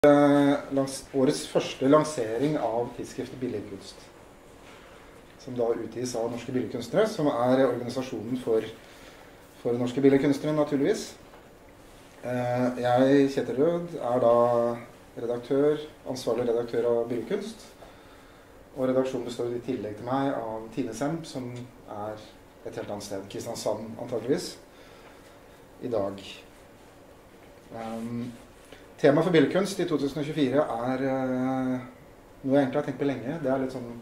Årets første lansering av tidsskriftet Billedkunst, som da utgis av Norske Billedkunstnere, som er organisasjonen for norske billedkunstnere, naturligvis. Jeg, Kjetil Rød, er da ansvarlig redaktør av Billedkunst, og redaksjonen består i tillegg til meg av Tine Semb, som er et helt annet sted, Kristiansand antageligvis, i dag. Tema for billedkunst i 2024 er noe jeg egentlig har tenkt på lenge. Det er litt sånn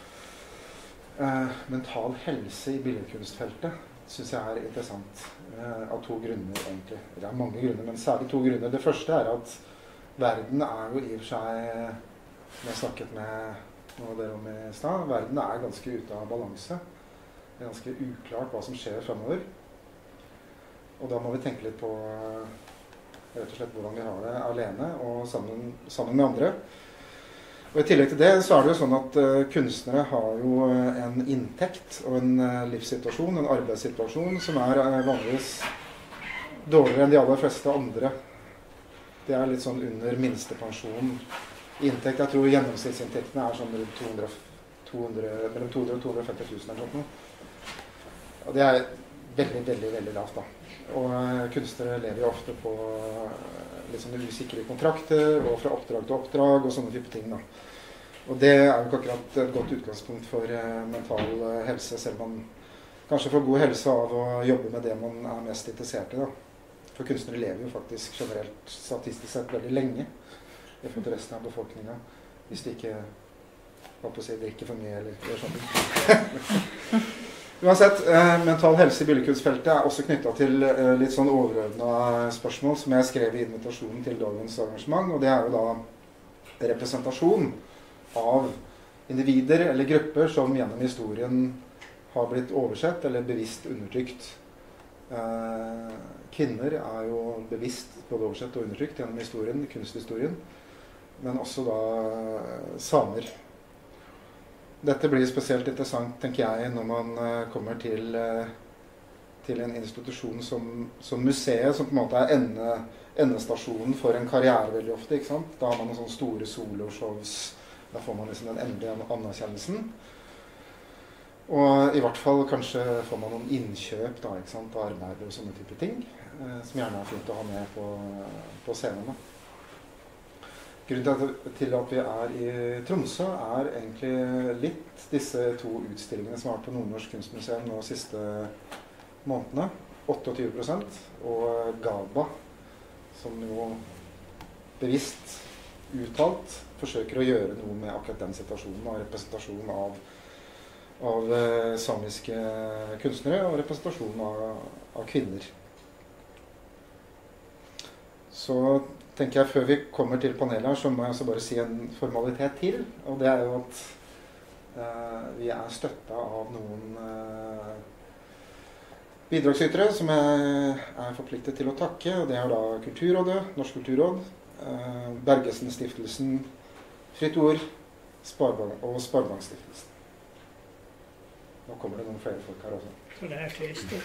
mental helse i billedkunstfeltet. Det synes jeg er interessant av to grunner, egentlig. Det er mange grunner, men særlig to grunner. Det første er at verden er jo i og for seg, som jeg snakket med noen av dere om i stad, verden er ganske ute av balanse. Det er ganske uklart hva som skjer fremover. Og da må vi tenke litt på rett og slett hvordan vi har det alene og sammen med andre. Og i tillegg til det så er det jo sånn at kunstnere har jo en inntekt og en livssituasjon, en arbeidssituasjon som er vanligvis dårligere enn de aller fleste andre. Det er litt sånn under minstepensjon. Inntekt, jeg tror gjennomsnittsinntektene er sånn mellom 200 og 250 000 eller noe. Og det er veldig, veldig, veldig lavt da. Og kunstnere lever jo ofte på litt sånne usikre kontrakter og fra oppdrag til oppdrag og sånne type ting da. Og det er jo ikke akkurat et godt utgangspunkt for mental helse, selv om man kanskje får god helse av å jobbe med det man er mest interessert i da. For kunstnere lever jo faktisk generelt statistisk sett veldig lenge i forhold til resten av befolkningen, hvis de ikke, hva på å si, drikker for mye eller gjør sånn. Uansett, mental helse i billedkunstfeltet er også knyttet til litt sånn overordnede spørsmål som jeg skrev i invitasjonen til dagens arrangement, og det er jo da representasjon av individer eller grupper som gjennom historien har blitt oversett eller bevisst undertrykt. Kvinner er jo bevisst både oversett og undertrykt gjennom historien, kunsthistorien, men også da samer. Dette blir spesielt interessant, tenker jeg, når man kommer til en institusjon som museet, som på en måte er endestasjonen for en karriere veldig ofte, ikke sant? Da har man noen sånne store soloshows, da får man liksom den endelige anerkjennelsen. Og i hvert fall kanskje får man noen innkjøp da, ikke sant? Arbeid og sånne type ting, som gjerne er fint å ha med på scenen da. Grunnen til at vi er i Tromsø er egentlig litt disse to utstillingene som har vært på Nordnorsk Kunstmuseum nå de siste månedene, 28%, og GABA, som jo bevisst uttalt forsøker å gjøre noe med akkurat den situasjonen, og representasjon av samiske kunstnere og representasjon av kvinner. Så tenker jeg, før vi kommer til panelet her, så må jeg også bare si en formalitet til, og det er jo at vi er støttet av noen bidragsytere som jeg er forpliktet til å takke, og det er da Kulturrådet, Norsk Kulturråd, Bergesen-stiftelsen, Fritt Ord og Sparebankstiftelsen. Nå kommer det noen flere folk her også. Så det er flest.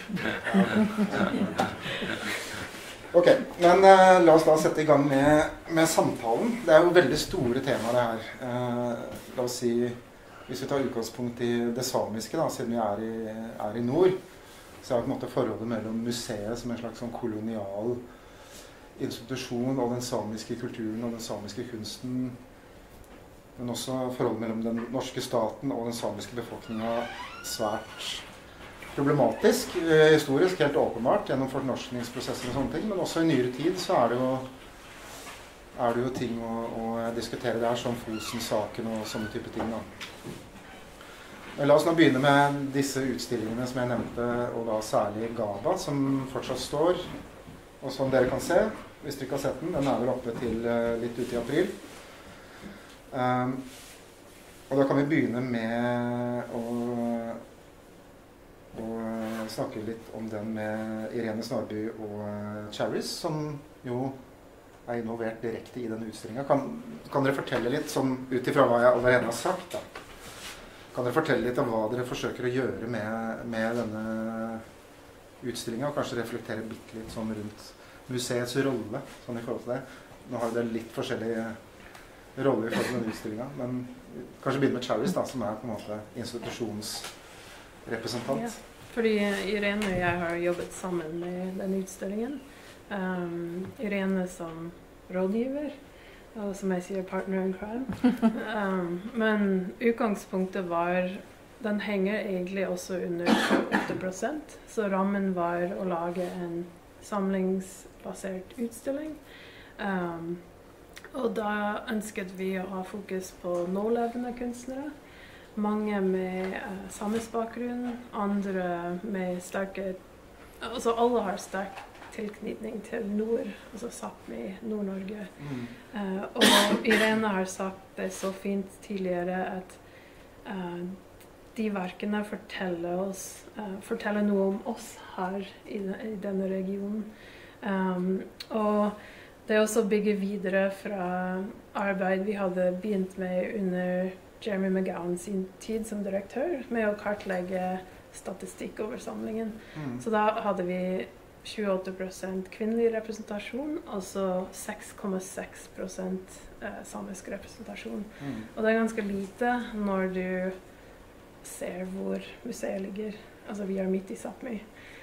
Ok, men la oss da sette i gang med samtalen. Det er jo veldig store temaer det her. La oss si, hvis vi tar utgangspunkt i det samiske da, siden vi er i nord, så er det på en måte forholdet mellom museet som en slags sånn kolonial institusjon og den samiske kulturen og den samiske kunsten, men også forholdet mellom den norske staten og den samiske befolkningen svært problematisk, historisk, helt åpenbart, gjennom fornorskningsprosesser og sånne ting, men også i nyere tid så er det jo ting å diskutere der, som Fosen-saken og sånne type ting da. La oss nå begynne med disse utstillingene som jeg nevnte, og da særlig GABA, som fortsatt står, og som dere kan se, hvis dere ikke har sett den er vel oppe til litt ute i april. Og da kan vi begynne med å snakke litt om den med Irene Snarby og Charis, som jo er involvert direkte i denne utstillingen. Kan dere fortelle litt, som ut ifra hva jeg allerede har sagt da? Kan dere fortelle litt om hva dere forsøker å gjøre med denne utstillingen, og kanskje reflektere bitte litt sånn rundt museets rolle, sånn i forhold til det? nå har det litt forskjellige roller i forhold til denne utstillingen, men kanskje begynne med Charis da, som på en måte institusjonsrepresentant. Ja, fordi Irene og jeg har jobbet sammen med denne utstillingen. Irene som rådgiver, og som jeg sier partner in crime. Men utgangspunktet var, den henger egentlig også under 8%, så rammen var å lage en samlingsbasert utstilling. Og da ønsket vi å ha fokus på nålevende kunstnere. Mange med samisk bakgrunn, andre med sterke, altså alle har sterk tilknytning til nord, altså Sápmi, Nord-Norge. Og Irene har sagt det så fint tidligere at de verkene forteller noe om oss her i denne regionen. Og det er også å bygge videre fra arbeid vi hadde begynt med under Jeremy McGowan sin tid som direktør, med å kartlegge statistikk over samlingen. Så da hadde vi 28% kvinnelig representasjon, altså 6,6% samisk representasjon. Og det er ganske lite når du ser hvor museet ligger. Altså vi er midt i Sápmi.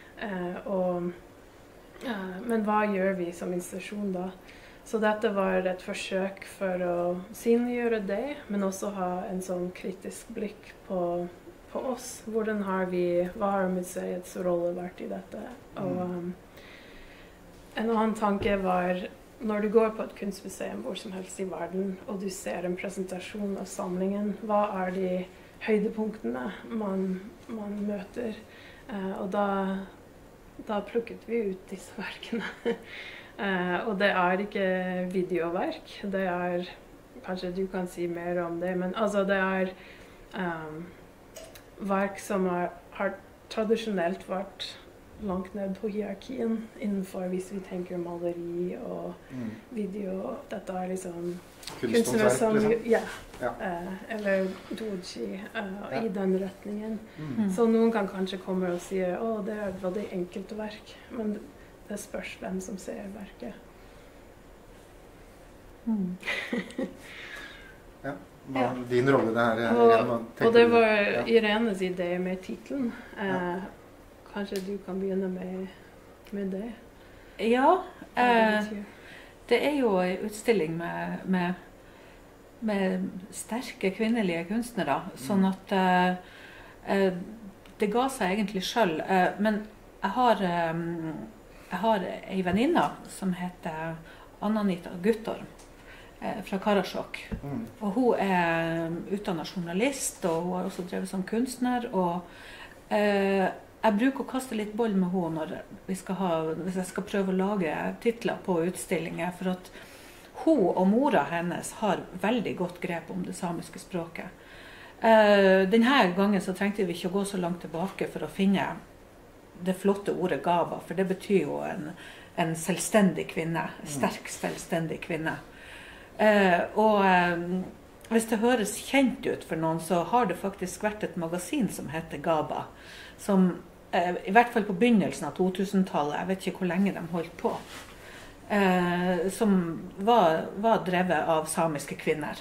Men hva gjør vi som institusjon da? Så dette var et forsøk for å synliggjøre det, men også ha en sånn kritisk blikk på oss. Hvordan hva har museets rolle vært i dette? Og en annen tanke var, når du går på et kunstmuseum hvor som helst i verden, og du ser en presentasjon av samlingen, hva er de høydepunktene man møter? Og da plukket vi ut disse verkene. Og det er ikke videoverk, det er, kanskje du kan si mer om det, men altså det er verk som har tradisjonelt vært langt ned på hierarkien innenfor, hvis vi tenker maleri og video. Dette er liksom kunstnere som, eller doji i den retningen. Så noen kan kanskje komme og si, det er et veldig enkelt verk, men det spørs hvem som ser verket. Hva er din rolle der? Og det var Irenes idé med titelen. Kanskje du kan begynne med det? Ja, det er jo en utstilling med sterke kvinnelige kunstnere, sånn at det ga seg egentlig selv. Men jeg har en venninne som heter Anna-Anita Guttorm fra Karasjok. Og hun er utdannet journalist, og hun har også drevet som kunstner, og jeg bruker å kaste litt boll med henne hvis jeg skal prøve å lage titler på utstillinger, for at hun og mora hennes har veldig godt grep om det samiske språket. Denne gangen så trengte vi ikke å gå så langt tilbake for å finne det flotte ordet gaba, for det betyr jo en selvstendig kvinne, sterk selvstendig kvinne. Og hvis det høres kjent ut for noen, så har det faktisk vært et magasin som heter Gaba, som i hvert fall på begynnelsen av 2000-tallet, jeg vet ikke hvor lenge de holdt på, som var drevet av samiske kvinner.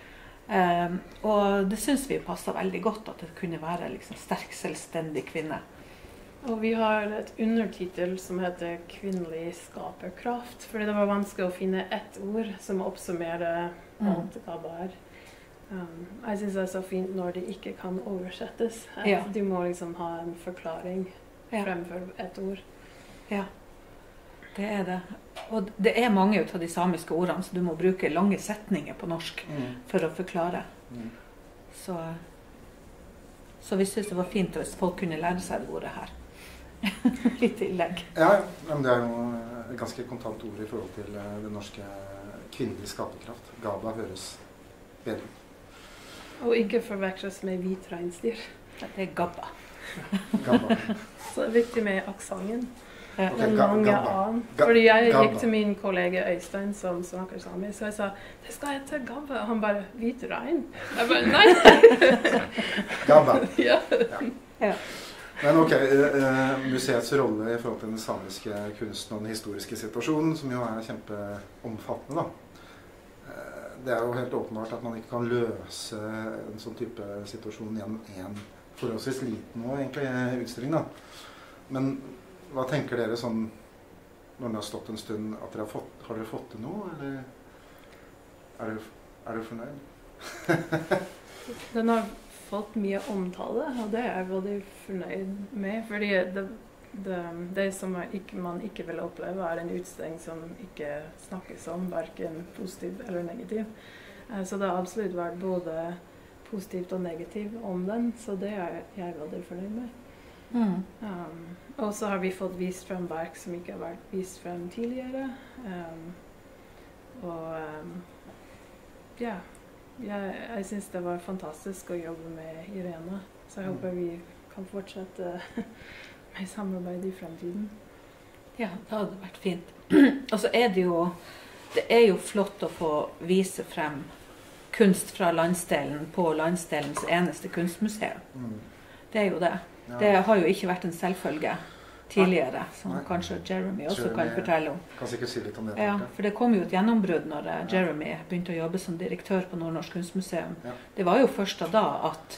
Og det synes vi passet veldig godt, at det kunne være liksom sterk, selvstendig kvinne. Og vi har et undertitel som heter kvinnelig skaperkraft, fordi det var vanskelig å finne ett ord som oppsummerer alt Gaba er. Jeg synes det er så fint når det ikke kan oversettes. Du må liksom ha en forklaring fremfor et ord. Ja, det er det. Og det er mange av de samiske ordene, så du må bruke lange setninger på norsk for å forklare. Så vi synes det var fint hvis folk kunne lære seg det ordet her. I tillegg. Ja, men det er jo et ganske kontant ord i forhold til det norske kvinnelige skaperkraft. Gaba høres bedre. Og ikke forveksles med hvit reinsdyr. Det er gabba. Gabba. Så det er viktig med aksangen. Den lange A-en. Fordi jeg gikk til min kollega Øystein som snakker samisk, så jeg sa, det skal hete gabba. Og han bare, hvit rein? Jeg bare, nei! Gabba. Ja. Men ok, museets rolle I forhold til den samiske kunsten og den historiske situasjonen, som jo kjempeomfattende da. Det jo helt åpenbart at man ikke kan løse en sånn type situasjon gjennom en forholdsvis liten og egentlig utstilling da. Men hva tenker dere sånn, når den har stått en stund, at har dere fått til noe, eller dere fornøyd? Den har fått mye omtale, og det jeg veldig fornøyd med, fordi det som man ikke vil oppleve en utstilling som ikke snakkes om, hverken positiv eller negativ. Så det har absolutt vært både positivt og negativt om den, så det jeg veldig fornøyd med. Og så har vi fått vist frem verk som ikke har vært vist frem tidligere. Jeg synes det var fantastisk å jobbe med Irene, så jeg håper vi kan fortsette med samarbeid I fremtiden. Ja, det hadde vært fint. Og så det jo flott å få vise frem kunst fra landsdelen på landsdelens eneste kunstmuseum. Det jo det. Ja. Det har jo ikke vært en selvfølge tidligere, som kanskje Jeremy også kan fortelle om. Kan sikkert si litt om det. Ja, for det kom jo et gjennombrudd når Jeremy begynte å jobbe som direktør på Nordnorsk kunstmuseum. Ja. Det var jo først da at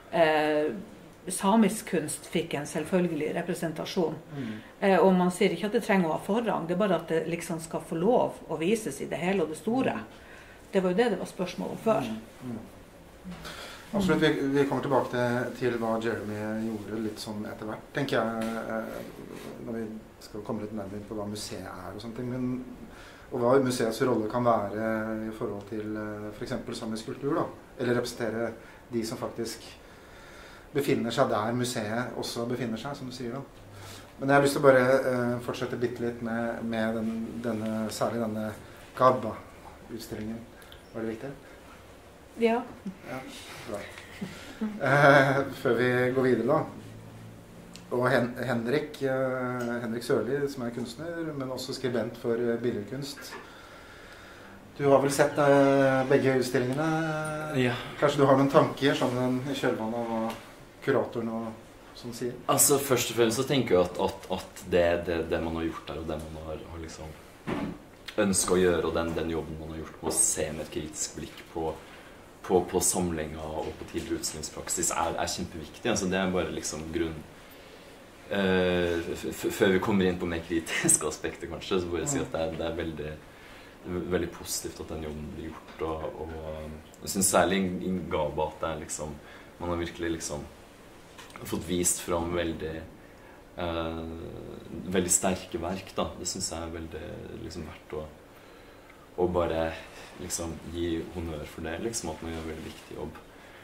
samisk kunst fikk en selvfølgelig representasjon. Og man sier ikke at det trenger å ha forrang, det bare at det liksom skal få lov å vises I det hele og det store. Det var jo det var spørsmål om før. Absolutt, vi kommer tilbake til hva Jeremy gjorde litt sånn etter hvert, tenker jeg, når vi skal komme litt nærmere inn på hva museet og sånne ting, og hva museets rolle kan være I forhold til for eksempel samisk kultur, da, eller representere de som faktisk befinner seg der museet også befinner seg, som du sier da. Men jeg har lyst til å bare fortsette bitte litt med særlig denne Garba-utstillingen. Var det viktig? Ja. Ja, bra. Før vi går videre da. Og Henrik Sørli, som kunstner, men også skribent for billedkunst. Du har vel sett begge utstillingene? Ja. Kanskje du har noen tanker sånn I kjølvannet av hva kuratoren og sånn sier? Altså, først og fremst så tenker jeg at det man har gjort der, og det man har liksom ønsket å gjøre, og den jobben man har gjort på å se med et kritisk blikk på samlinga og på tidligere utstillingspraksis kjempeviktig. Altså, det bare liksom grunn. Før vi kommer inn på mer kritiske aspekter, kanskje, så bare si at det veldig positivt at den jobben blir gjort. Og jeg synes særlig I Garba at det liksom, man har virkelig liksom fått vist fram veldig sterke verk da. Det synes jeg veldig liksom verdt å bare liksom gi honnør for det, liksom at man gjør en veldig viktig jobb.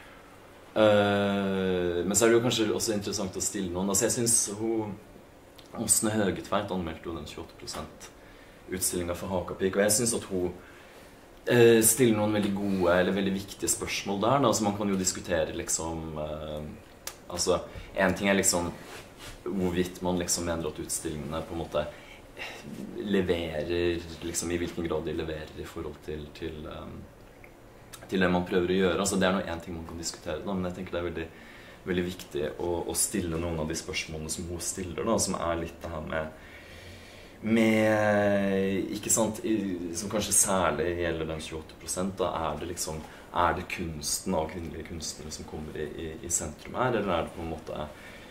Men så det jo kanskje også interessant å stille noen. Altså jeg synes Åsne Høgetveit anmeldte jo den 28% utstillingen for Hakapik, og jeg synes at hun stiller noen veldig gode eller veldig viktige spørsmål der da. Altså man kan jo diskutere liksom altså en ting liksom hvorvidt man liksom mener at utstillingene på en måte leverer liksom I hvilken grad de leverer I forhold til det man prøver å gjøre. Altså det noe en ting man kan diskutere da, men jeg tenker det veldig, veldig viktig å stille noen av de spørsmålene som hun stiller da, som litt det her med ikke sant, som kanskje særlig gjelder den 28% da, det liksom det kunsten av kvinnelige kunstnere som kommer I sentrum her, eller det på en måte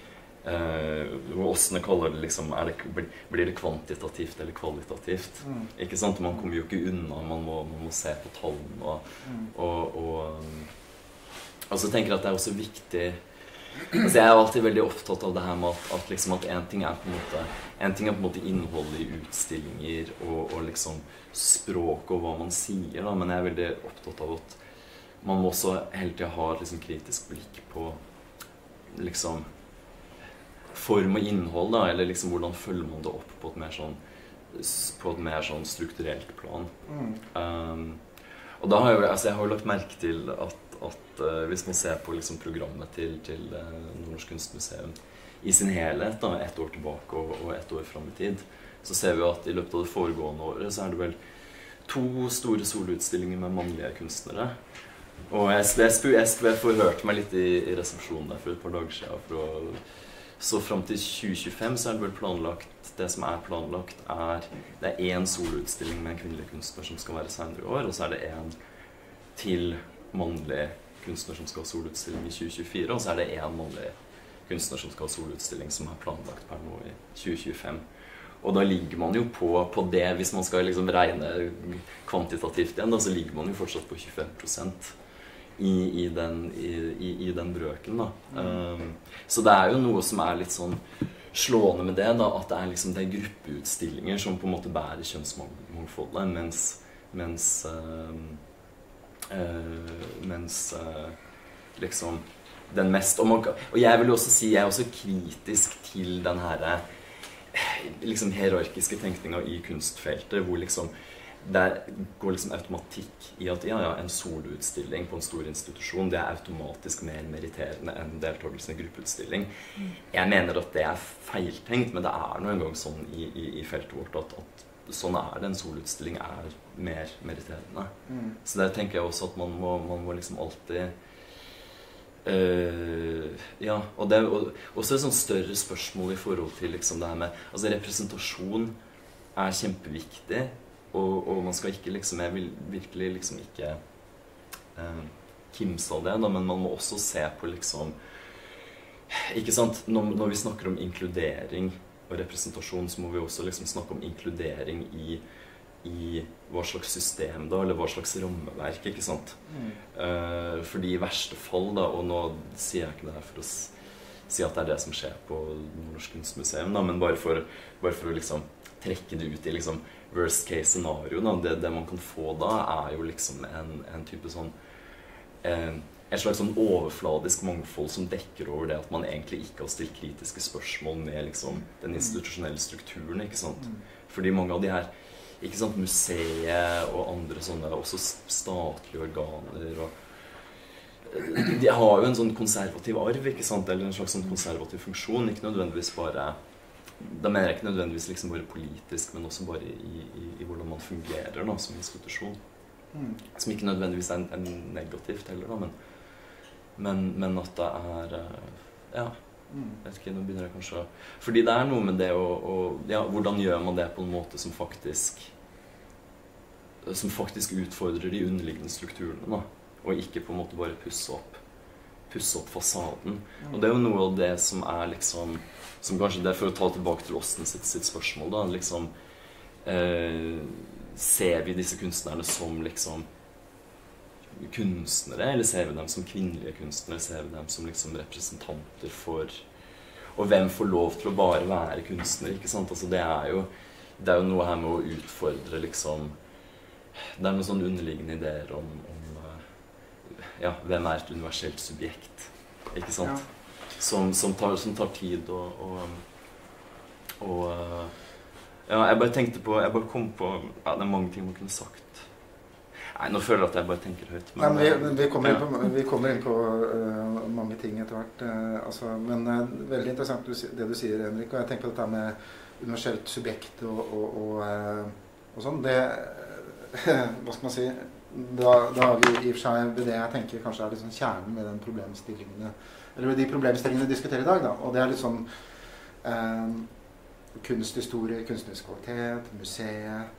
Åsne kaller det liksom blir det kvantitativt eller kvalitativt ikke sant, man kommer jo ikke unna man må se på tallene og altså tenker at det også viktig altså jeg alltid veldig opptatt av det her med at liksom at en ting på en måte innholdet I utstillinger og liksom språk og hva man sier da, men jeg veldig opptatt av at man må også hele tiden ha liksom kritisk blikk på liksom form og innhold da, eller liksom hvordan følger man det opp på et mer sånn strukturelt plan. Og da har jeg har jo lagt merke til at hvis man ser på liksom programmet til Nordnorsk kunstmuseum I sin helhet da, 1 år tilbake og 1 år frem I tid, så ser vi at I løpet av det foregående året så det vel 2 store solutstillinger med mannlige kunstnere. Og jeg forhørte meg litt I resepsjonen der for et par dager siden for å Så frem til 2025 så det vel planlagt, det som planlagt det en soloutstilling med en kvinnelig kunstner som skal være senere i år, og så det en til mannlig kunstner som skal ha soloutstilling i 2024, og så det en mannlig kunstner som skal ha soloutstilling som planlagt per nå i 2025. Og da ligger man jo på det, hvis man skal liksom regne kvantitativt igjen, da, så ligger man jo fortsatt på 25% i den brøken, da. Så det jo noe som litt sånn slående med det, da, at det liksom det gruppeutstillinger som på en måte bærer kjønnsmangfoldet, mens liksom den mest, og jeg vil jo også si, jeg også kritisk til den her liksom hierarkiske tenkninga i kunstfeltet, hvor liksom det går liksom automatikk i at en soloutstilling på en stor institusjon, det automatisk mer meriterende enn deltakelse i gruppeutstilling. Jeg mener at det feiltenkt, men det nå en gang sånn i feltet vårt at sånn det, en soloutstilling mer meriterende. Så der tenker jeg også at man må liksom alltid og det også et sånn større spørsmål i forhold til liksom det her med, altså representasjon kjempeviktig, og man skal ikke liksom, jeg vil virkelig liksom ikke kimse av det da, men man må også se på liksom, ikke sant, når vi snakker om inkludering og representasjon, så må vi også liksom snakke om inkludering i hva slags system da, eller hva slags rammeverk, ikke sant? Fordi i verste fall da, og nå sier jeg ikke det her for å si at det det som skjer på Norsk Kunstmuseum da, men bare for å liksom trekke det ut i liksom worst case scenario da, det man kan få da jo liksom en type sånn et slags sånn overfladisk mangfold som dekker over det at man egentlig ikke har stilt kritiske spørsmål med liksom den institusjonelle strukturen, ikke sant? Fordi mange av de her, ikke sant, museet og andre sånne, også statlige organer, og de har jo en sånn konservativ arv, ikke sant, eller en slags sånn konservativ funksjon, ikke nødvendigvis bare, da mener jeg ikke nødvendigvis liksom bare politisk, men også bare i hvordan man fungerer da, som institusjon. Som ikke nødvendigvis negativt heller da, men at det ja, jeg vet ikke, nå begynner jeg kanskje fordi det noe med det ja, hvordan gjør man det på en måte som faktisk utfordrer de underliggende strukturene da, og ikke på en måte bare pusse opp fasaden. Og det jo noe av det som liksom, som kanskje det for å ta tilbake til Åsten sitt spørsmål da, liksom ser vi disse kunstnerne som liksom kunstnere, eller ser vi dem som kvinnelige kunstnere, ser vi dem som liksom representanter for, og hvem får lov til å bare være kunstner, ikke sant? Altså det jo noe her med å utfordre liksom, det noen sånne underliggende ideer om ja, hvem et universelt subjekt, ikke sant? Ja. Som tar tid og ja, jeg bare tenkte på, jeg bare kom på, ja, det mange ting man kunne sagt. Nei, nå føler jeg at jeg bare tenker høyt. Men, vi kommer inn på mange ting etter hvert. Altså, men veldig interessant det du sier, Henrik, og jeg tenker på dette med universelt subjekt og sånn. Det, hva skal man si, da har vi i og for seg ved det jeg tenker kanskje litt sånn kjernen med den problemstillingene, eller de problemstillingene vi diskuterer i dag, da. Og det litt sånn kunsthistorie, kunstnerisk kvalitet, museet,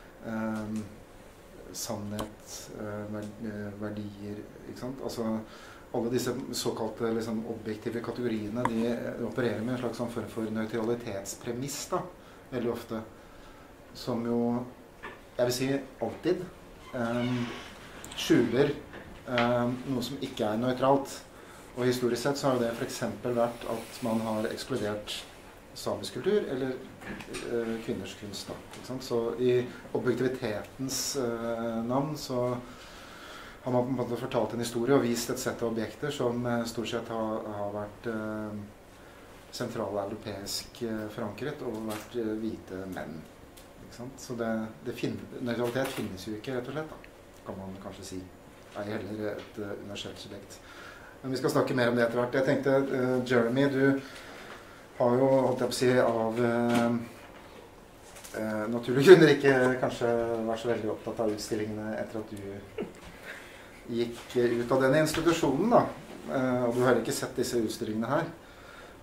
sannhet, verdier, ikke sant? Altså, alle disse såkalte liksom, objektive kategoriene, de opererer med en slags form for nøytralitetspremiss, da, veldig ofte, som jo, jeg vil si alltid, skjuler noe som ikke nøytralt. Og historisk sett så har det for eksempel vært at man har ekskludert samisk kultur, eller kvinners kunst da, ikke sant? Så i objektivitetens navn så har man på en måte fortalt en historie og vist et sett av objekter som stort sett har vært sentraleuropeisk forankret og vært hvite menn, ikke sant? Så nøytralitet finnes jo ikke, rett og slett da, kan man kanskje si. Det heller et universelt subjekt. Men vi skal snakke mer om det etter hvert. Jeg tenkte, Jeremy, du har jo, holdt jeg på å si, av naturlige grunner ikke kanskje vært så veldig opptatt av utstillingene etter at du gikk ut av denne institusjonen, da. Og du har ikke sett disse utstillingene her.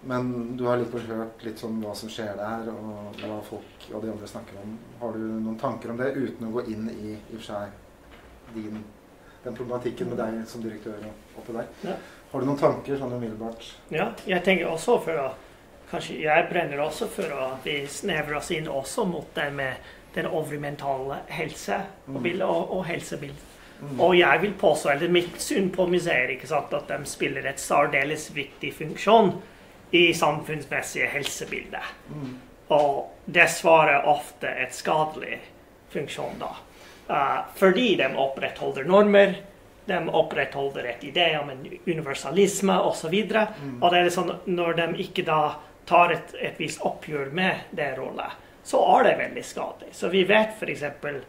Men du har likevel hørt litt sånn hva som skjer der, og hva folk og de andre snakker om. Har du noen tanker om det, uten å gå inn i og for seg den problematikken med deg som direktør oppe der? Ja. Har du noen tanker sånn umiddelbart? Ja, jeg tenker også kanskje jeg brenner også for at vi snevrer oss inn også mot det med den øvrige mentale helse og helsebild. Og jeg vil påstå, eller mitt syn på museer, ikke sant, at de spiller et særdeles viktig funksjon i samfunnsmessige helsebildet. Og det svarer ofte et skadelig funksjon da. Fordi de opprettholder normer, de opprettholder et idé om en universalisme og så videre. Og det sånn, når de ikke da tar et visst oppgjør med det rollet, så det veldig skadelig. Så vi vet for eksempel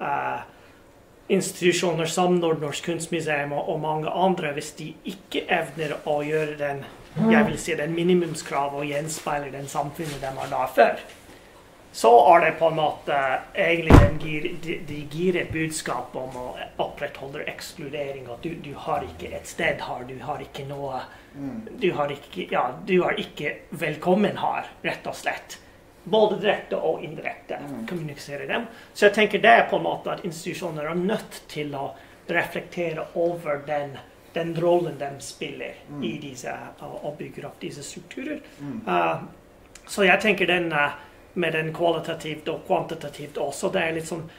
institusjoner som Nordnorsk kunstmuseum og mange andre, hvis de ikke evner å gjøre den, jeg vil si den minimumskrav og gjenspeile den samfunnet de har da før, så det på en måte egentlig de gir et budskap om å opprettholde ekskludering, at du har ikke et sted her, du har ikke noe, du har ikke velkommen her, rett og slett. Både direkte og indirekte kommunisere dem. Så jeg tenker det på en måte at institusjoner nødt til å reflektere over den rollen de spiller i disse, og bygger opp disse strukturer. Så jeg tenker den med den kvalitativt og kvantitativt også, det litt sånn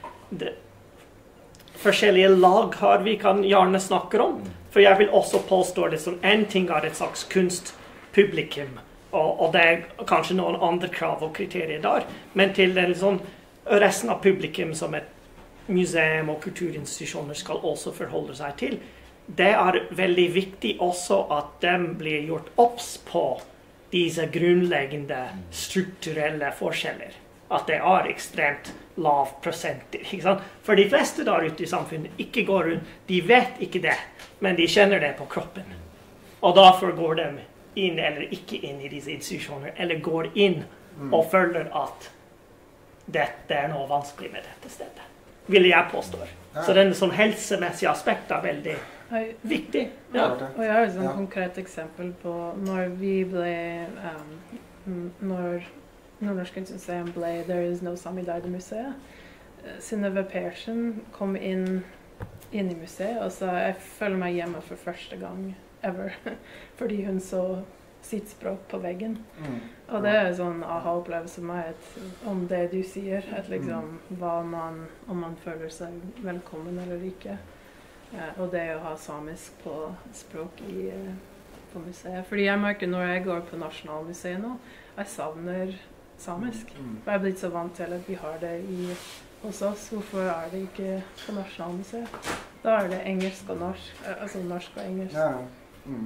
forskjellige lag her vi kan gjerne snakke om. For jeg vil også påstå liksom, en ting et slags kunstpublikum, og det kanskje noen andre krav og kriterier der, men til den, liksom, resten av publikum som et museum og kulturinstitusjoner skal også forholde seg til, det veldig viktig også at de blir gjort obs på disse grunnleggende strukturelle forskjeller. At det ekstremt lav prosenter. Ikke sant? For de fleste der ute i samfunnet ikke går rundt, de vet ikke det, men de kjenner det på kroppen. Og derfor går de inn eller ikke inn i disse institusjoner, eller går inn og føler at dette noe vanskelig med dette stedet. Vil jeg påstå. Så den sånn helsemessige aspekt veldig viktig. Ja. Og jeg har et sånt konkret eksempel på når vi ble, når Nordnorsk kunstmuseum ble There Is No Sami Died-museet, Synnøve Persson kom inn i museet, og så jeg føler meg hjemme for første gang ever, fordi hun så sitt språk på veggen. Og det sånn aha-opplevelse om det du sier, at liksom, om man føler seg velkommen eller ikke. Og det å ha samisk på språk på museet. Fordi jeg merker når jeg går på Nasjonalmuseet nå, jeg savner samisk. For jeg blitt så vant til at vi har det hos oss. Hvorfor det ikke på Nasjonalmuseet? Da det engelsk og norsk, altså norsk og engelsk. Ja.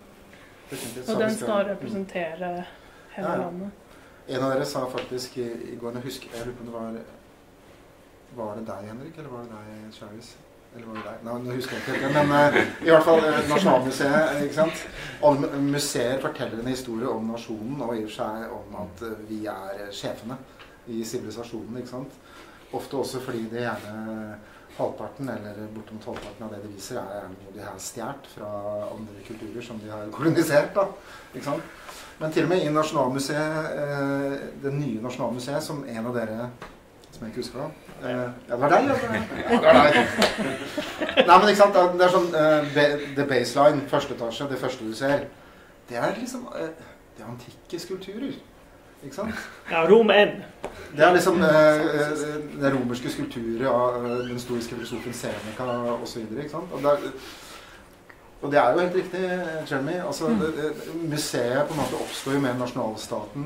Og den skal representere hele landet. En av dere sa faktisk i går, jeg lurer på om det var det deg, Henrik, eller var det deg, Charles? Eller var det deg? Nei, nå husker jeg ikke helt, men i hvert fall Nasjonalmuseet, ikke sant? Alle museer forteller en historie om nasjonen, og i og for seg om at vi sjefene i sivilisasjonen, ikke sant? Ofte også fordi det gjerne halvparten, eller bortimot halvparten av det de viser, noe de har stjert fra andre kulturer som de har kolonisert, da. Ikke sant? Men til og med i Nasjonalmuseet, det nye Nasjonalmuseet, som en av dere, som jeg ikke husker da, ja, det var deg, altså. Ja, det var deg. Nei, men ikke sant, det sånn, the baseline, første etasje, det første du ser, det liksom, det antikke skulpturer. Ikke sant? Ja, Rom 1. Det liksom den romerske skulpturer av den historiske filosofen Seneca og så videre, ikke sant? Og det jo helt riktig, Jeremy. Altså, museet på en måte oppstår jo med nasjonalstaten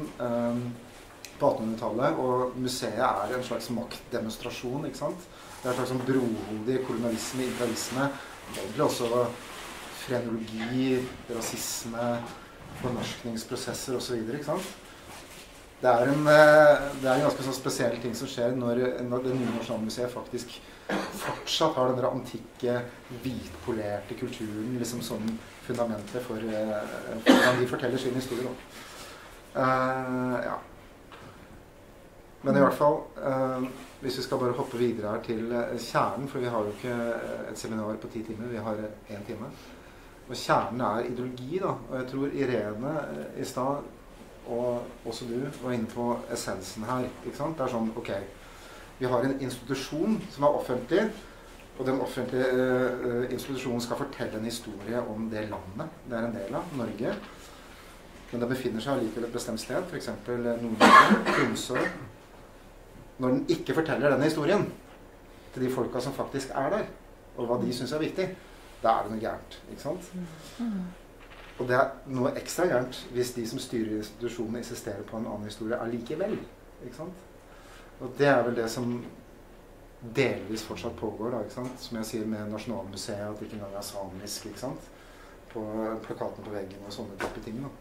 på 1800-tallet, og museet en slags maktdemonstrasjon, ikke sant? Det en slags sånn brohodig kolonialisme, imperialisme, egentlig også frenologi, rasisme, fornorskningsprosesser og så videre, ikke sant? Det en ganske sånn spesiell ting som skjer når det nye Nasjonalmuseet faktisk fortsatt har den antikke, hvitpolerte kulturen liksom som fundamentet for hvordan de forteller sin historie. Ja. Men i hvert fall, hvis vi skal bare hoppe videre her til kjernen, for vi har jo ikke et seminar på 10 timer, vi har 1 time. Og kjernen ideologi, da. Og jeg tror Irene I stad, og også du, var inne på essensen her. Ikke sant? Det sånn, ok, vi har en institusjon som offentlig, og den offentlige institusjonen skal fortelle en historie om det landet det en del av, Norge. Men det befinner seg likevel et bestemt sted, for eksempel Nord-Norge, Tromsø. Når den ikke forteller denne historien til de folka som faktisk der, og hva de synes viktig, da det noe gærent, ikke sant? Og det noe ekstra gærent hvis de som styrer institusjonen insisterer på en annen historie allikevel, ikke sant? Og det vel det som delvis fortsatt pågår, da, ikke sant? Som jeg sier med Nasjonalmuseet, at det ikke engang samisk, ikke sant? På plakaten på veggen og sånne type ting, da.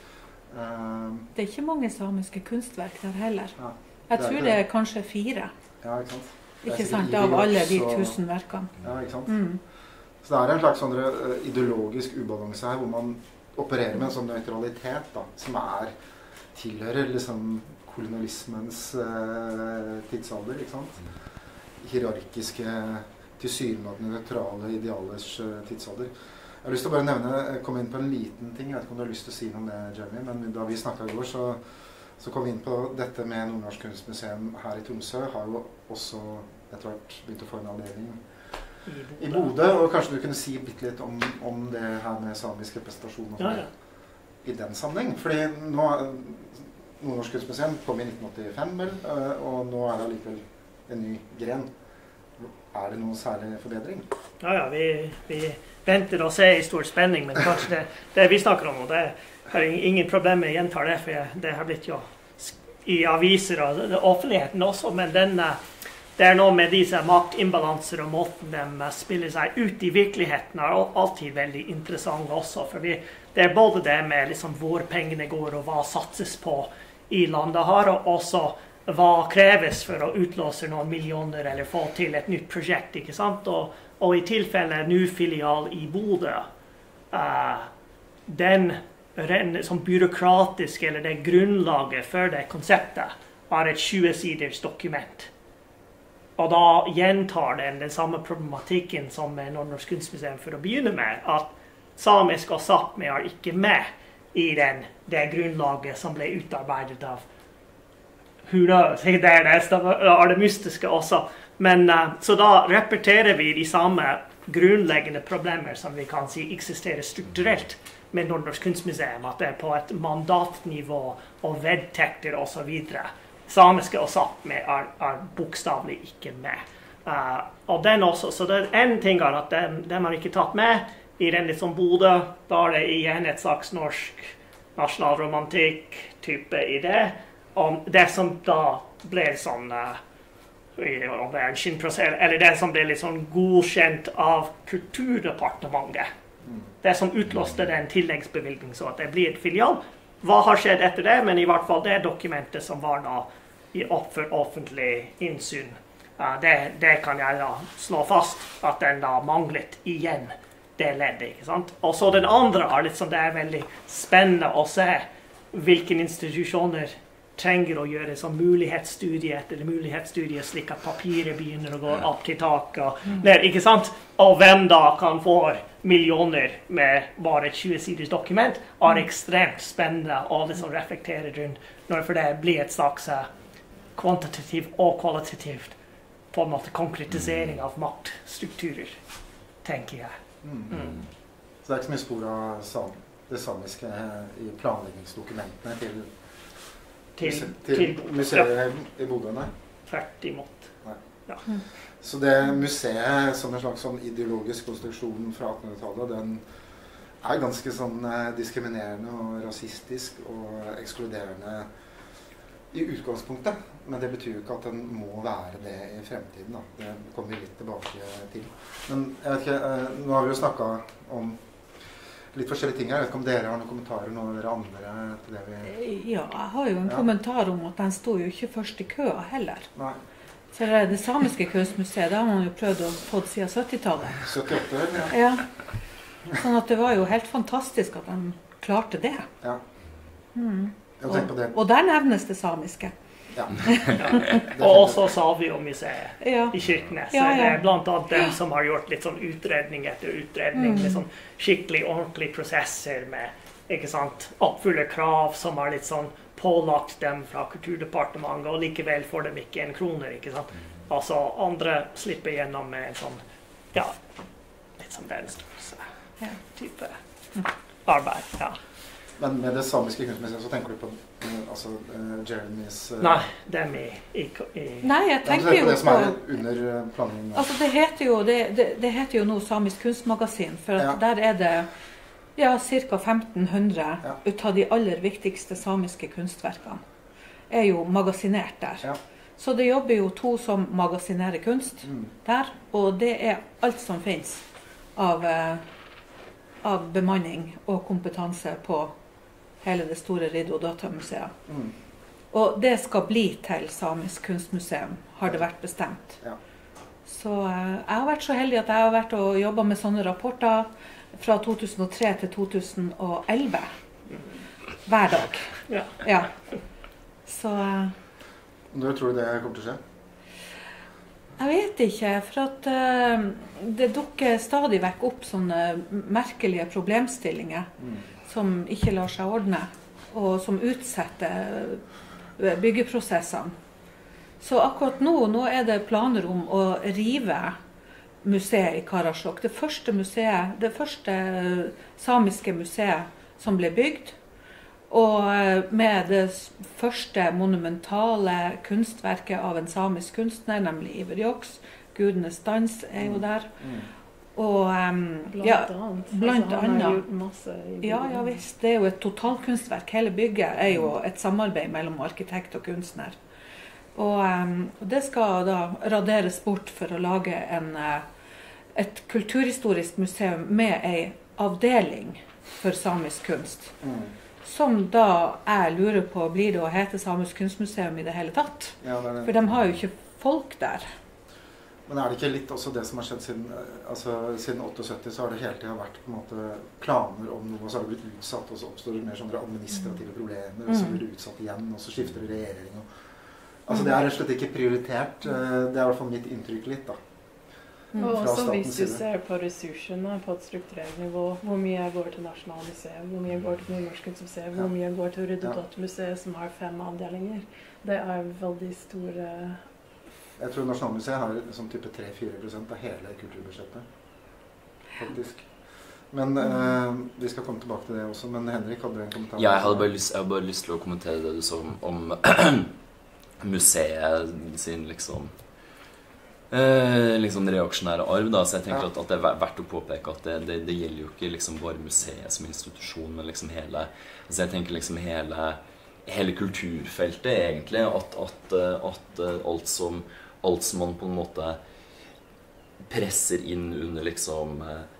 Det ikke mange samiske kunstverk der heller. Ja, jeg tror det kanskje 4. Ja, ikke sant? Ikke sant, av alle de 1000 verkene. Ja, ikke sant? Så det en slags sånn ideologisk ubalanse her, hvor man opererer med en sånn nøytralitet, da, som tilhører liksom kolonialismens tidsalder, ikke sant? Hierarkiske, tilsynelatende nøytrale idealers tidsalder. Jeg har lyst til å bare komme inn på en liten ting. Jeg vet ikke om du har lyst til å si noe om det, Jeremy, men da vi snakket I går, så kom vi inn på dette med Nordnorsk Kunstmuseum her I Tromsø. Har jo også etter hvert begynt å få en avdeling I Bodø, og kanskje du kunne si litt om det her med samisk representasjon I den sammenheng. Fordi nå Nordnorsk Kunstmuseum kom I 1985, vel, og nå det allikevel en ny gren. Det noen særlig forbedring? Ja, vi venter å se I stor spenning, men kanskje det vi snakker om, og det har ingen problem med å gjenta det, for det har blitt jo I aviser og offentligheten også, men det noe med disse maktimbalanser og måten de spiller seg ut I virkeligheten alltid veldig interessant også, for det både det med liksom hvor pengene går og hva satses på I landet her, og også hva kreves for å utlåse noen millioner eller få til et nytt prosjekt, ikke sant? Og I tilfelle nu-filial I Bodø, den som byråkratisk eller det grunnlaget for det konseptet et 20-siders dokument. Og da gjentar den samme problematikken som med Nordnorsk Kunstmuseum for å begynne med, at samisk og Sápmi ikke med I det grunnlaget som ble utarbeidet av det det mystiske også. Men så da repeterer vi de samme grunnleggende problemer som vi kan si eksisterer strukturelt med Nordnorsk Kunstmuseum, at det på et mandatnivå og vedtekter og så videre. Samiske og Sápmi bokstavlig ikke med. Og den også, så det en ting at den har ikke tatt med I den litt som Bodø, da det igjen et slags norsk nasjonalromantikk type idé, om det som da ble sånn, om det en skinnprosess, eller det som ble litt sånn godkjent av Kulturdepartementet. Det som utlåste den tilleggsbevilgning, så at det blir et filial. Hva har skjedd etter det? Men I hvert fall det dokumentet som var da for offentlig innsyn. Det kan jeg da slå fast at den da manglet igjen det leddet, ikke sant? Og så den andre litt sånn, det veldig spennende å se hvilke institusjoner trenger å gjøre som mulighetsstudie eller mulighetsstudie slik at papiret begynner å gå opp til tak og ned, ikke sant? Og hvem da kan få millioner med bare et 20-siders dokument ekstremt spennende å liksom reflektere rundt for det blir et slags kvantitativt og kvalitativt på en måte konkretisering av maktstrukturer, tenker jeg. Så det ikke så mye spor av det samiske I planleggingsdokumentene til museet I Bodø, nei? Tvert imot. Ja. Så det museet som en slags sånn ideologisk konstruksjon fra 1800-tallet, den ganske sånn diskriminerende og rasistisk og ekskluderende I utgangspunktet, men det betyr jo ikke at den må være det I fremtiden, da. Det kommer vi litt tilbake til. Men jeg vet ikke, nå har vi jo snakket om litt forskjellige ting her. Jeg vet ikke om dere har noen kommentarer nå, eller andre til det vi... Ja, jeg har jo en kommentar om at den stod jo ikke først I køa heller. Nei. Så det samiske kunstmuseet, det har man jo prøvd å få siden 70-tallet. 78, ja. Ja. Sånn at det var jo helt fantastisk at de klarte det. Ja. Og der nevnes det samiske. Ja. Og også Savio-museet i Kirkenes. Det er blant annet dem som har gjort litt sånn utredning etter utredning, litt sånn skikkelig ordentlige prosesser med ikke sant, oppfylle krav som har litt sånn pålagt dem fra Kulturdepartementet, og likevel får de ikke en kroner, ikke sant. Altså andre slipper gjennom med en sånn, ja, litt sånn den størrelse type arbeid, ja. Men med det samiske kunstmuseet så tenker du på altså, Jeremys... Nei, dem i Nei, jeg tenker jo på det som er under planningen. Altså, det heter jo nå Samisk kunstmagasin, for at der er det ca. 1500 ut av de aller viktigste samiske kunstverkene er jo magasinert der. Ja. Så det jobber jo 2 som magasinerer kunst der, og det er alt som finnes av bemanning og kompetanse på hele det store Riddargata-museet. Og det skal bli til Samisk kunstmuseum, har det vært bestemt. Ja. Så jeg har vært så heldig at jeg har vært og jobbet med sånne rapporter fra 2003 til 2011. Hver dag. Ja. Så... Når tror du det kommer til å skje? Jeg vet ikke, for at det dukker stadig vekk opp sånne merkelige problemstillinger som ikke lar seg ordne, og som utsetter byggeprosessene. Så akkurat nå er det planer om å rive museet i Karasjok. Det første samiske museet som ble bygd, og med det første monumentale kunstverket av en samisk kunstner, nemlig Iver Joks. Gudenes dans er jo der. Og blant annet. Ja, visst. Det er jo et totalkunstverk. Hele bygget er jo et samarbeid mellom arkitekt og kunstner. Og det skal da raderes bort for å lage et kulturhistorisk museum med en avdeling for samisk kunst. Som da jeg lurer på blir det å hete Samisk kunstmuseum i det hele tatt. Ja, det. For de har jo ikke folk der. Men er det ikke litt også det som har skjedd siden 78, så har det hele tiden vært på en måte planer om noe, og så har det blitt utsatt, og så oppstår det mer sånne administrative problemer, og så blir det utsatt igjen, og så skifter det regjering. Altså det er rett og slett ikke prioritert. Det er i hvert fall mitt inntrykk litt da. Og også hvis du ser på ressursene på et strukturelt nivå, hvor mye går til Nasjonalmuseet, hvor mye går til Nordnorsk kunstmuseum, hvor mye går til Riddargata-museet som har 5 avdelinger. Det er veldig store... Jeg tror Nasjonalmuseet har sånn type 3-4% av hele kulturbudsjettet, faktisk. Men vi skal komme tilbake til det også, men Henrik, hadde du en kommentar? Ja, jeg hadde bare lyst til å kommentere det du sa om museet sin liksom reaksjonære arv da, så jeg tenker at det er verdt å påpeke at det gjelder jo ikke liksom bare museet som institusjon, men liksom hele, altså jeg tenker liksom hele kulturfeltet egentlig, at alt som man på en måte presser inn under liksom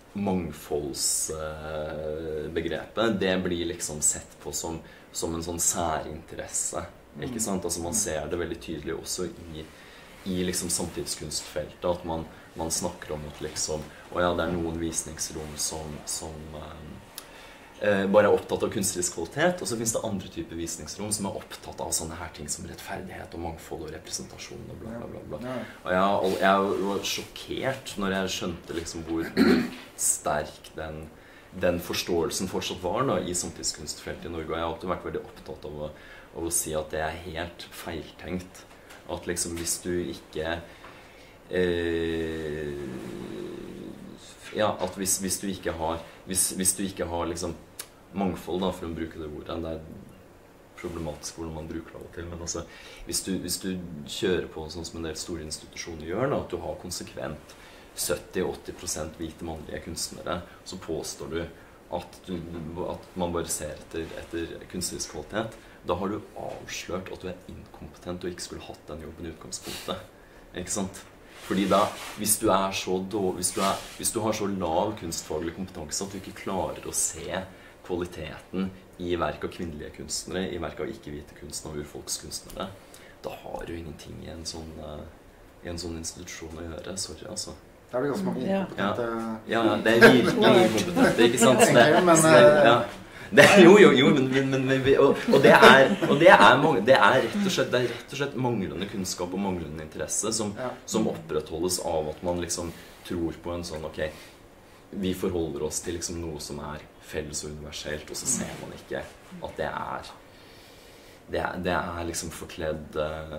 mangfoldsbegrepet, det blir liksom sett på som en sånn særinteresse, ikke sant? Altså man ser det veldig tydelig også i liksom samtidskunstfeltet, at man snakker om at liksom, det er noen visningsrom som bare er opptatt av kunstnerisk kvalitet, og så finnes det andre typer visningsrom som er opptatt av sånne her ting som rettferdighet og mangfold og representasjon og bla bla bla. Og jeg var sjokkert når jeg skjønte liksom hvor sterk den forståelsen fortsatt var da, i samtidskunstfeltet i Norge, og jeg har alltid vært veldig opptatt av å si at det er helt feiltenkt. At liksom hvis du ikke at hvis du ikke har liksom mangfold da, for å bruke det ordet, det er problematisk hvordan man bruker det av og til, men altså hvis du kjører på sånn som en del store institusjoner gjør da, at du har konsekvent 70-80% hvite mannlige kunstnere, så påstår du at man bare ser etter kunstnerisk kvalitet. Da har du avslørt at du er inkompetent og ikke skulle hatt den jobben i utgangspunktet. Ikke sant? Fordi da, hvis du har så lav kunstfaglig kompetanse at du ikke klarer å se kvaliteten i verk av kvinnelige kunstnere, i verk av ikke-hvite kunstnere og urfolkskunstnere, da har du ingenting i en sånn institusjon å gjøre. Sorry, altså. Det er ganske mange inkompetente... Ja, det er virkelig inkompetente, ikke sant? det er rett og slett manglende kunnskap og manglende interesse som opprettholdes av at man liksom tror på en sånn, ok, vi forholder oss til liksom noe som er felles og universelt, og så ser man ikke at det er liksom forkledd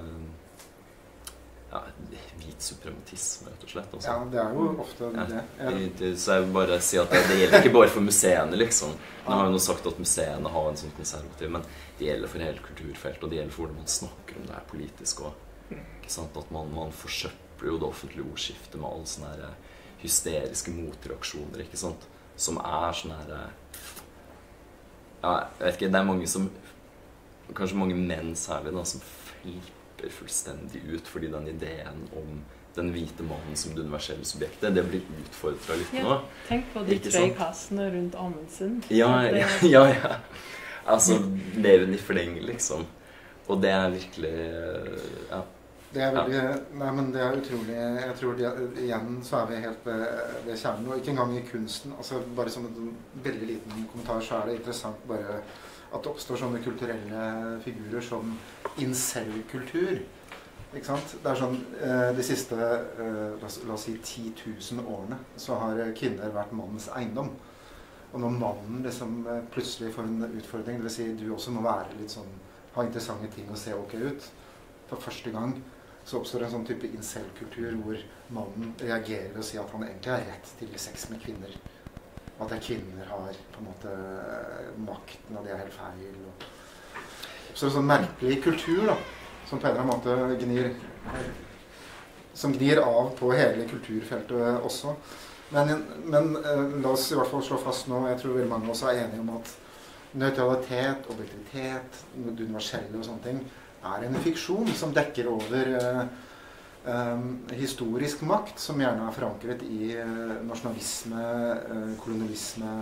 hvit suprematisme, rett og slett. Også. Ja, det er jo ofte det. Så jeg vil bare si at det gjelder ikke bare for museene, liksom. Nå har jeg jo sagt at museene har en sånn konservativ, men det gjelder for hele kulturfelt, og det gjelder for hvordan man snakker om det her politisk også. Ikke sant? At man forsøpler jo det offentlige ordskiftet med alle sånne her hysteriske motreaksjoner, ikke sant? Som er sånne her... Ja, jeg vet ikke, det er mange som... Kanskje mange menn særlig da, som flipper fullstendig ut fordi den ideen om den hvite mannen som det universelle subjektet, det blir utfordret litt nå. Tenk på de trøykassene rundt Amundsen. Ja. Altså, leven i fleng, liksom. Og det er virkelig, Det er veldig, nei, men det er utrolig, jeg tror igjen så er vi helt ved kjernen, og ikke engang i kunsten, altså bare som en veldig liten kommentar, så er det interessant bare at det oppstår sånne kulturelle figurer som incel-kultur, ikke sant? Det er sånn, de siste, la oss si 10 000 årene, så har kvinner vært mannens eiendom. Og når mannen liksom plutselig får en utfordring, det vil si du også må være litt sånn, ha interessante ting å se ok ut, for første gang, så oppstår en sånn type incel-kultur hvor mannen reagerer og sier at han egentlig har rett til sex med kvinner. At kvinner har på en måte makten, og det er helt feil. Så det er en sånn merkelig kultur da, som på en eller annen måte gnir av på hele kulturfeltet også. Men la oss i hvert fall slå fast nå, jeg tror veldig mange også er enige om at nøytralitet, objektivitet, det universelle og sånne ting, er en fiksjon som dekker over historisk makt, som gjerne er forankret i nasjonalisme, kolonialisme,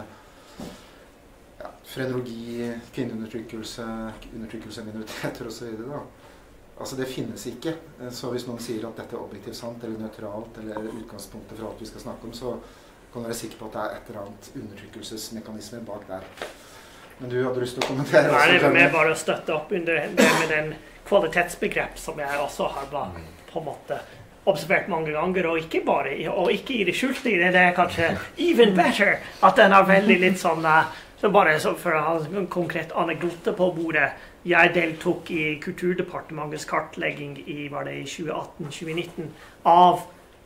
frenologi, kvinneundertrykkelse, undertrykkelse av minoriteter og så videre. Altså det finnes ikke. Så hvis noen sier at dette er objektivt sant, eller nøytralt, eller utgangspunktet for alt vi skal snakke om, så kan du være sikker på at det er et eller annet undertrykkelsesmekanisme bak der. Men du hadde lyst til å kommentere? Nei, det er mer bare å støtte opp under det med den kvalitetsbegrep som jeg også har på en måte observert mange ganger, og ikke bare, og ikke i det skjulte i det, det er kanskje even better, at den har veldig litt sånn, så bare så for å ha en konkret anekdote på bordet, jeg deltok i Kulturdepartementets kartlegging i 2018-2019 av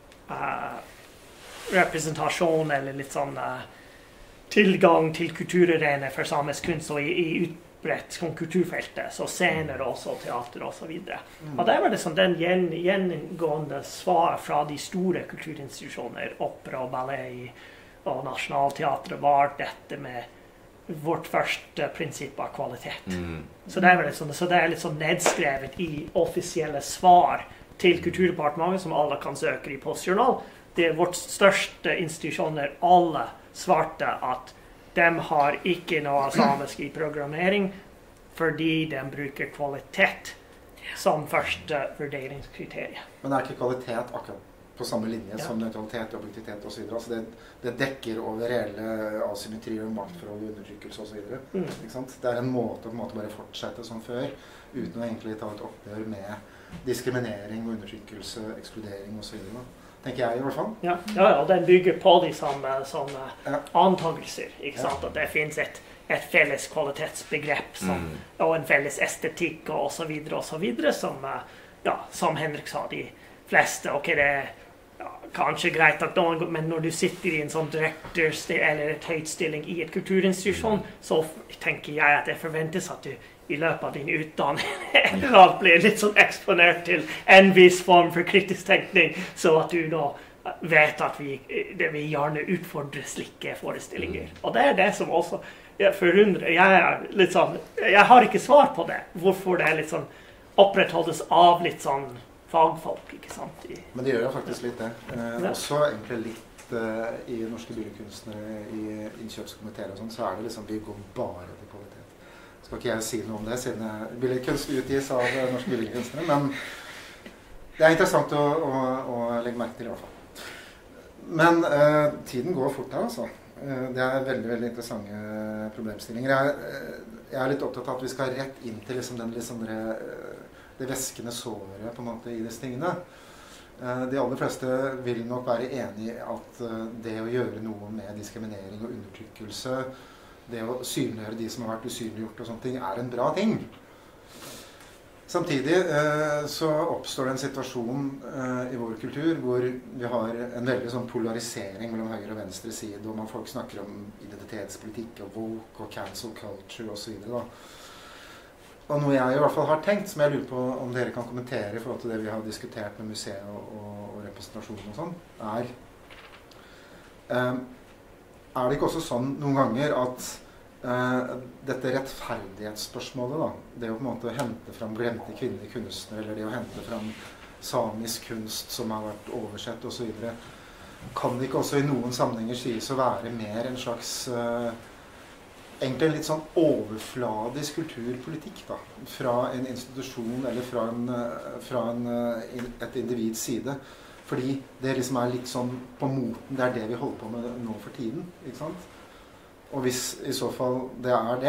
representasjon eller litt sånn tilgang til kulturarenaer for samisk kunst og i utbredt som kulturfeltet, så scener også, teater og så videre. Og der var det sånn den gjengående svar fra de store kulturinstitusjoner, opera og ballet og Nationalteatret var dette med vårt første prinsipp av kvalitet. Så det er litt sånn nedskrevet i offisielle svar til Kulturdepartementet, som alle kan søke i Postjournal. Det er vårt største institusjoner, alle svarte at de har ikke noe samisk i programmering fordi de bruker kvalitet som første vurderingskriterium. Men det er ikke kvalitet akkurat på samme linje som nøytralitet, objektivitet og så videre. Altså det dekker over reelle asymmetrier, maktforhold, undertrykkelse og så videre. Ikke sant? Det er en måte å bare fortsette som før, uten å egentlig ta et oppgjør med diskriminering og undertrykkelse, ekskludering og så videre. Tenker jeg i hvert fall. Ja, og den bygger på de samme antagelser, ikke sant? At det finnes et felles kvalitetsbegrep og en felles estetikk og så videre, som Henrik sa, de fleste, ok, det er kanskje greit at men når du sitter i en sånn direktørstilling eller et høyt stilling i et kulturinstitusjon, så tenker jeg at det forventes at du i løpet av din utdanning blir litt sånn eksponert til en viss form for kritisk tenkning, så at du da vet at vi gjerne utfordrer slike forestillinger. Og det er det som også forundrer. Jeg har ikke svar på det, hvorfor det er litt sånn opprettholdes av litt sånn fagfolk, ikke sant? Men det gjør jo faktisk litt det. Også egentlig litt i norske billedkunstnere, i innkjøpskomiteer og sånn, så er det liksom, vi går bare til kvalitet. Skal ikke jeg si noe om det, siden billedkunst utgis av norske billedkunstnere, men det er interessant å legge merke til i hvert fall. Men tiden går fort her, altså. Det veldig, veldig interessante problemstillinger. Jeg litt opptatt av at vi skal rett inn til liksom det væskende såret på en måte i disse tingene. De aller fleste vil nok være enig i at det å gjøre noe med diskriminering og undertrykkelse, det å synliggjøre de som har vært usynliggjort og sånne ting, en bra ting. Samtidig så oppstår det en situasjon i vår kultur hvor vi har en veldig sånn polarisering mellom høyre og venstre side, og folk snakker om identitetspolitikk og woke og cancel culture og så videre. Og noe jeg i hvert fall har tenkt, som jeg lurer på om dere kan kommentere i forhold til det vi har diskutert med museet og representasjon og sånn, det ikke også sånn noen ganger at dette rettferdighetsspørsmålet, da, det å på en måte hente fram glemte kvinnelige kunstnere, eller det å hente fram samisk kunst som har vært oversett og så videre, kan det ikke også i noen sammenhenger sies å være mer en slags egentlig en litt sånn overfladisk kulturpolitikk da, fra en institusjon eller fra et individs side, fordi det liksom litt sånn på moten, det det vi holder på med nå for tiden, ikke sant? Og hvis i så fall det det,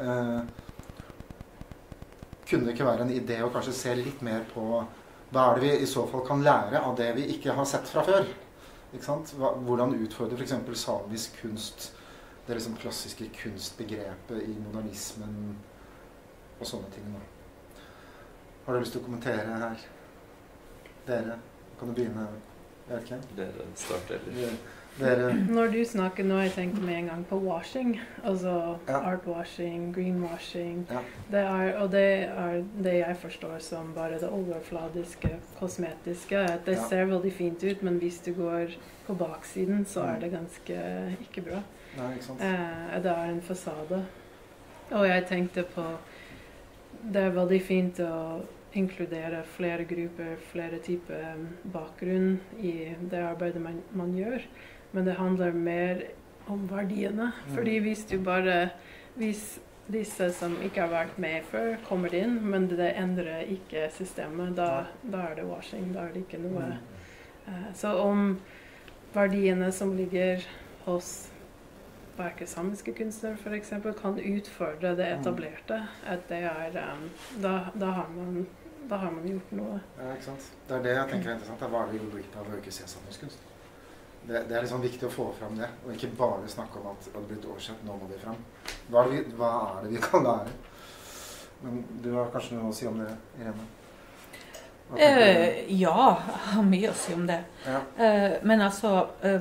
kunne det ikke være en idé å kanskje se litt mer på hva det vi i så fall kan lære av det vi ikke har sett fra før, ikke sant? Hvordan utfordrer for eksempel samisk kunst det liksom klassiske kunstbegrepet i modernismen og sånne ting da. Har du lyst til å kommentere her? Dere, kan du begynne, Bjerke? Dere starter litt. Når du snakker nå, jeg tenker med en gang på washing, altså artwashing, greenwashing, og det det jeg forstår som bare det overfladiske, kosmetiske, at det ser veldig fint ut, men hvis du går på baksiden, så det ganske ikke bra. Nei, ikke sant? Det en fasade. Og jeg tenkte på, det veldig fint å inkludere flere grupper, flere typer bakgrunn i det arbeidet man gjør. Men det handler mer om verdiene. Fordi hvis disse som ikke har vært med før, kommer inn, men det endrer ikke systemet, da det washing, da det ikke noe. Så om verdiene som ligger hos samiske kunstnere for eksempel, kan utfordre det etablerte, at det da har man gjort noe. Ja, ikke sant? Det det jeg tenker interessant, hva det vi går glipp av å ikke se samisk kunst. Det liksom viktig å få fram det, og ikke bare snakke om at det har blitt oversett, nå må vi fram. Hva det vi kan lære? Men du har kanskje noe å si om det, Irene? Ja, jeg har mye å si om det. Ja. Men altså,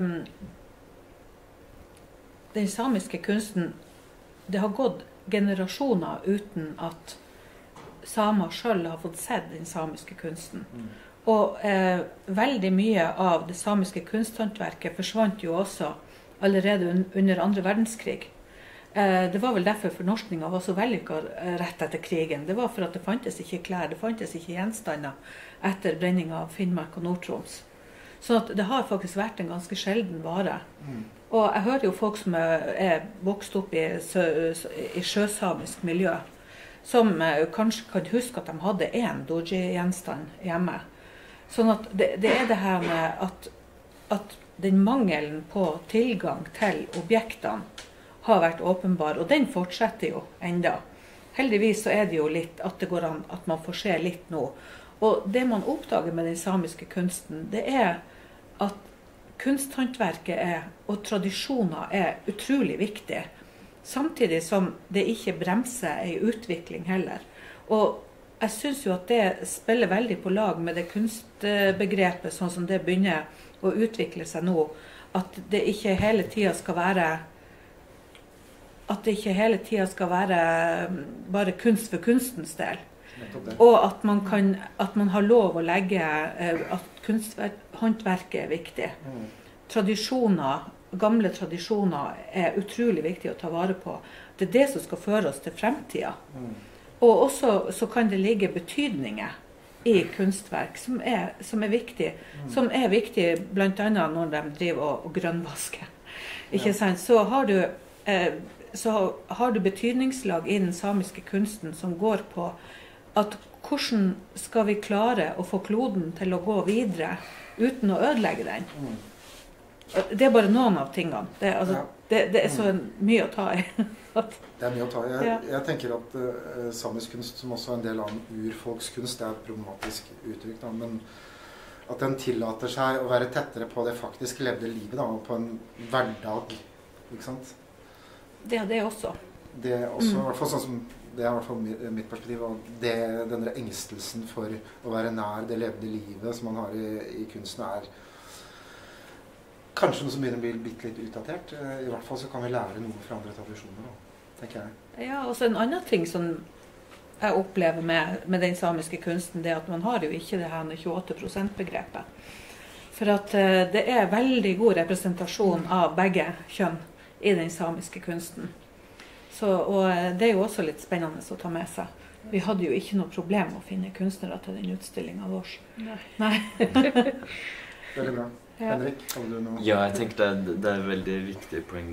den samiske kunsten, det har gått generasjoner uten at samer selv har fått sett den samiske kunsten. Og veldig mye av det samiske kunsthåndverket forsvant jo også allerede under andre verdenskrig. Det var vel derfor fornorskningen var så vellykket rett etter krigen. Det var for at det fantes ikke klær, det fantes ikke gjenstander etter brenningen av Finnmark og Nord-Troms. Så at det har faktisk vært en ganske sjelden vare. Og jeg hører jo folk som vokst opp i sjøsamisk miljø, som kanskje kan huske at de hadde en doji-gjenstand hjemme. Sånn at det det her med at den mangelen på tilgang til objektene har vært åpenbar, og den fortsetter jo enda. Heldigvis så det jo litt at det går an at man får se litt nå. Og det man oppdager med den samiske kunsten, det at kunsthåndverket og tradisjoner utrolig viktig, samtidig som det ikke bremser en utvikling heller. Og jeg synes jo at det spiller veldig på lag med det kunstbegrepet, sånn som det begynner å utvikle seg nå, at det ikke hele tiden skal være bare kunst for kunstens del. Og at man har lov å legge at kunsthåndverket viktig. Tradisjoner, gamle tradisjoner utrolig viktig å ta vare på. Det det som skal føre oss til fremtiden. Og også så kan det ligge betydninger i kunstverk som viktig. Som viktig blant annet når de driver og grønnvasker. Ikke sant? Så har du betydningslag i den samiske kunsten som går på at hvordan skal vi klare å få kloden til å gå videre uten å ødelegge den? Det bare noen av tingene. Det så mye å ta i. Det mye å ta i. Jeg tenker at samisk kunst, som også en del av urfolkskunst, det et problematisk uttrykk, da, men at den tillater seg å være tettere på det faktisk levde livet, da, på en hverdag, ikke sant? Det også. Det også, i hvert fall sånn som det i hvert fall mitt perspektiv, og denne engstelsen for å være nær det levde livet som man har i kunsten kanskje noe som begynner å bli bitte litt utdatert. I hvert fall så kan vi lære noe fra andre tradisjoner, da, tenker jeg. Ja, og så en annen ting som jeg opplever med den samiske kunsten, det at man har jo ikke det her 28%-begrepet. For at det veldig god representasjon av begge kjønn i den samiske kunsten. Og det jo også litt spennende å ta med seg. Vi hadde jo ikke noe problem med å finne kunstnere til den utstillingen vår. Nei. Veldig bra. Henrik, har du noe? Ja, jeg tenker det veldig viktig poeng.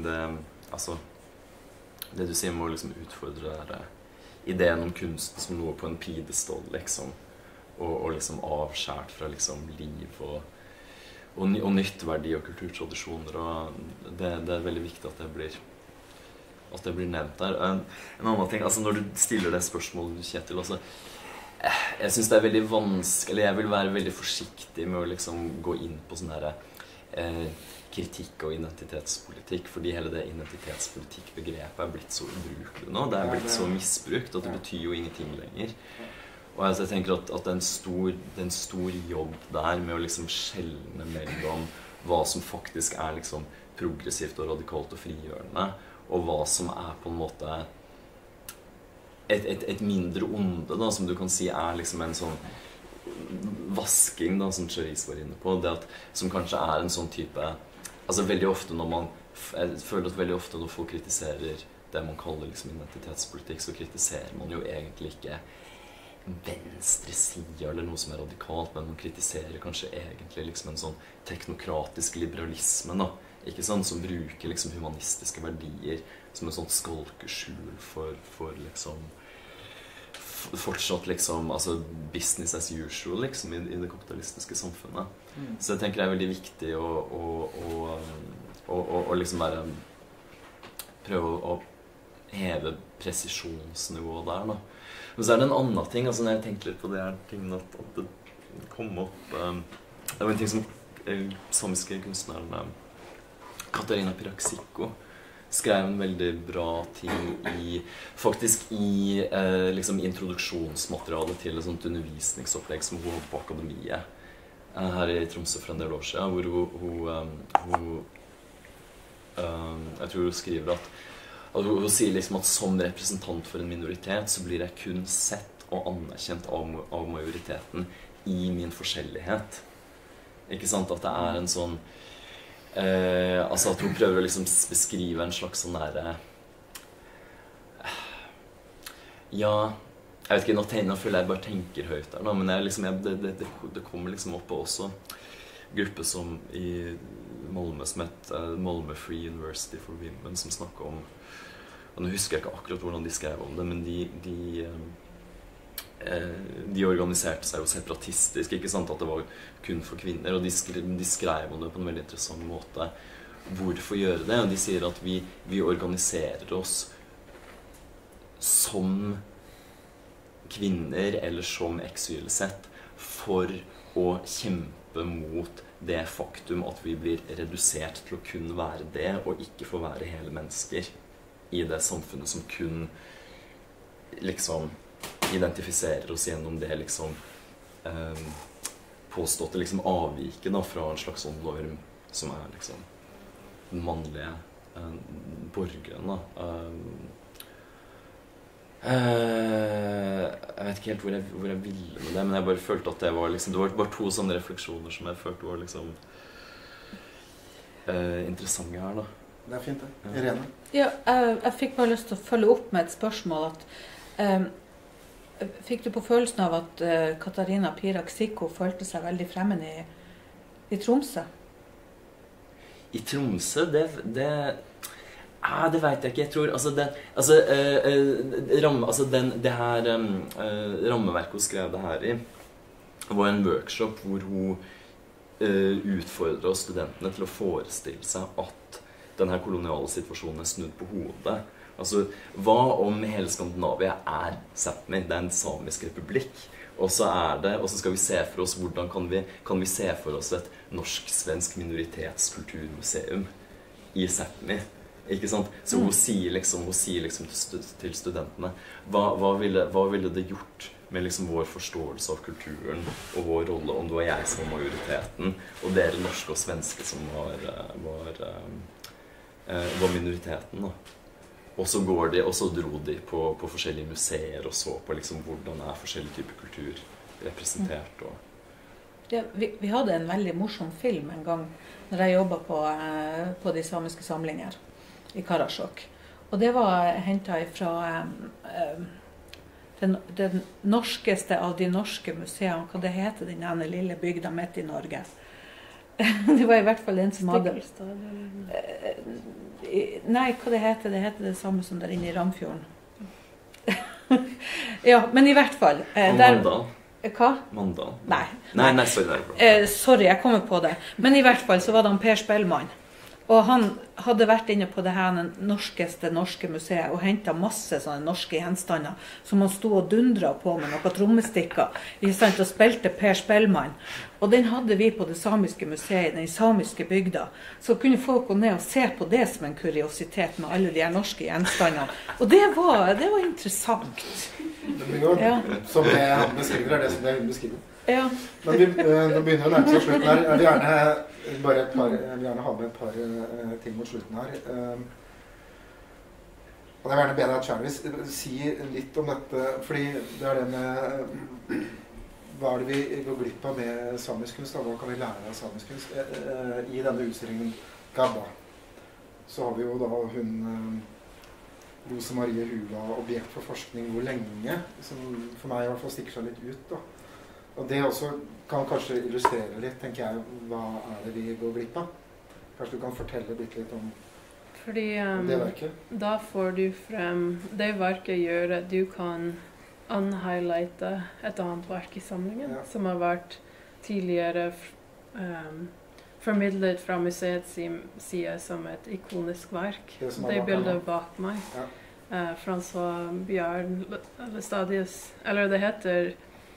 Det du sier må liksom utfordre ideen om kunst som noe på en pidestål, liksom. Og liksom avskjært fra liksom liv og nyttverdi og kulturtradisjoner. Og det veldig viktig at det blir nevnt der. En annen ting, altså når du stiller det spørsmålet, Kjetil, altså, jeg synes det veldig vanskelig, eller jeg vil være veldig forsiktig med å liksom gå inn på sånn her kritikk og identitetspolitikk, fordi hele det identitetspolitikk-begrepet blitt så ubrukelig nå. Det blitt så misbrukt at det betyr jo ingenting lenger. Og altså, jeg tenker at det en stor jobb der med å liksom skjelne mellom hva som faktisk liksom progressivt og radikalt og frigjørende, og hva som på en måte et mindre onde, da, som du kan si liksom en sånn vasking, da, som Cherise var inne på, som kanskje en sånn type, altså veldig ofte jeg føler at veldig ofte når folk kritiserer det man kaller liksom identitetspolitikk, så kritiserer man jo egentlig ikke venstre side eller noe som radikalt, men man kritiserer kanskje egentlig liksom en sånn teknokratisk liberalisme, da, ikke sant, som bruker liksom humanistiske verdier som en sånn skalkeskjul for liksom fortsatt liksom, altså business as usual liksom i det kapitalistiske samfunnet. Så jeg tenker det veldig viktig å liksom bare prøve å heve presisjonsnivået der, da. Men så det en annen ting, altså når jeg tenkte litt på det her tingene at det kom opp, det var en ting som samiske kunstneren Katarina Piraksiko skrev en veldig bra ting faktisk i liksom introduksjonsmaterialet til et sånt undervisningsopplegg som hun hadde på akademiet her i Tromsø for en del år siden, hvor hun jeg tror hun skriver at hun sier liksom at som representant for en minoritet så blir jeg kun sett og anerkjent av majoriteten i min forskjellighet. Ikke sant? At det en sånn altså at hun prøver å liksom beskrive en slags sånn der ja, jeg vet ikke, nå føler jeg bare tenker høyt der, men det kommer liksom opp på også gruppe som i Malmö som Malmö Free University for Women, som snakker om, og nå husker jeg ikke akkurat hvordan de skrev om det, men de organiserte seg jo separatistisk, ikke sant, at det var kun for kvinner, og de skrev om det på en veldig interessant måte. Hvorfor gjøre det? Og de sier at vi organiserer oss som kvinner eller som XYZ for å kjempe mot det faktum at vi blir redusert til å kun være det, og ikke få være hele mennesker i det samfunnet som kun liksom identifiserer oss gjennom det liksom påståtte liksom avviket da, fra en slags sånn norm som liksom den mannlige borgeren da. Jeg vet ikke helt hvor jeg ville med det, men jeg bare følte at det var liksom, det var bare to sånne refleksjoner som jeg følte var liksom interessante her da. Det fint det. Irene? Ja, jeg fikk bare lyst til å følge opp med et spørsmål at fikk du på følelsen av at Katarina Piraksiko følte seg veldig fremmed i Tromsø? I Tromsø? Det vet jeg ikke. Jeg tror det her rammeverket hun skrev det her i var en workshop hvor hun utfordrer studentene til å forestille seg at denne koloniale situasjonen snudd på hodet. Altså, hva om hele Skandinavia Sápmi, det en samisk republikk, og så skal vi se for oss hvordan kan vi se for oss et norsk-svensk minoritetskulturmuseum i Sápmi, ikke sant? Så hun sier liksom til studentene, hva ville det gjort med liksom vår forståelse av kulturen og vår rolle, om det var jeg som var majoriteten, og dere norske og svenske som var minoriteten, da. Og så dro de på forskjellige museer og så på liksom hvordan forskjellige typer kultur representert. Ja, vi hadde en veldig morsom film en gang når jeg jobbet på de samiske samlinger i Karasjok. Og det var hentet fra den norskeste av de norske museene, hva det heter, den ene lille bygda midt i Norge. Det var i hvert fall en som hadde... Nei, hva det heter? Det heter det samme som der inne i Ramfjorden. Ja, men i hvert fall... Mandal? Hva? Mandal? Nei, sorry. Sorry, jeg kommer på det. Men i hvert fall så var det Per Spellmann. Og han hadde vært inne på det her norske museet og hentet masse sånne norske gjenstander som han stod og dundret på med noen trommestikker og spilte Per Spellmann. Og den hadde vi på det samiske museet, den samiske bygda. Så kunne folk gå ned og se på det som en kuriositet med alle de her norske gjenstandene. Og det var interessant. Det blir jo, som det han beskriver, det som det hun beskriver. Ja. Men nå begynner å nærme seg slutten her. Jeg vil gjerne ha med et par ting mot slutten her. Og jeg vil gjerne be deg, Charles, si litt om dette, fordi det det med hva det vi går glipp av med samisk kunst, hva kan vi lære av samisk kunst? I denne utstillingen Gabba, så har vi jo da hun Rose Marie Hula, objekt for forskning hvor lenge, som for meg i hvert fall stikker seg litt ut da. Og det også kan kanskje illustrere litt, tenker jeg, hva det vi går glipp av? Kanskje du kan fortelle litt om Fordi, det verket? Da får du frem det verket gjør at du kan unhighlighte et annet verk i samlingen, som har vært tidligere formidlet fra museets side som et ikonisk verk. Det bildet bak meg. François Bjørn Lestadius, eller det heter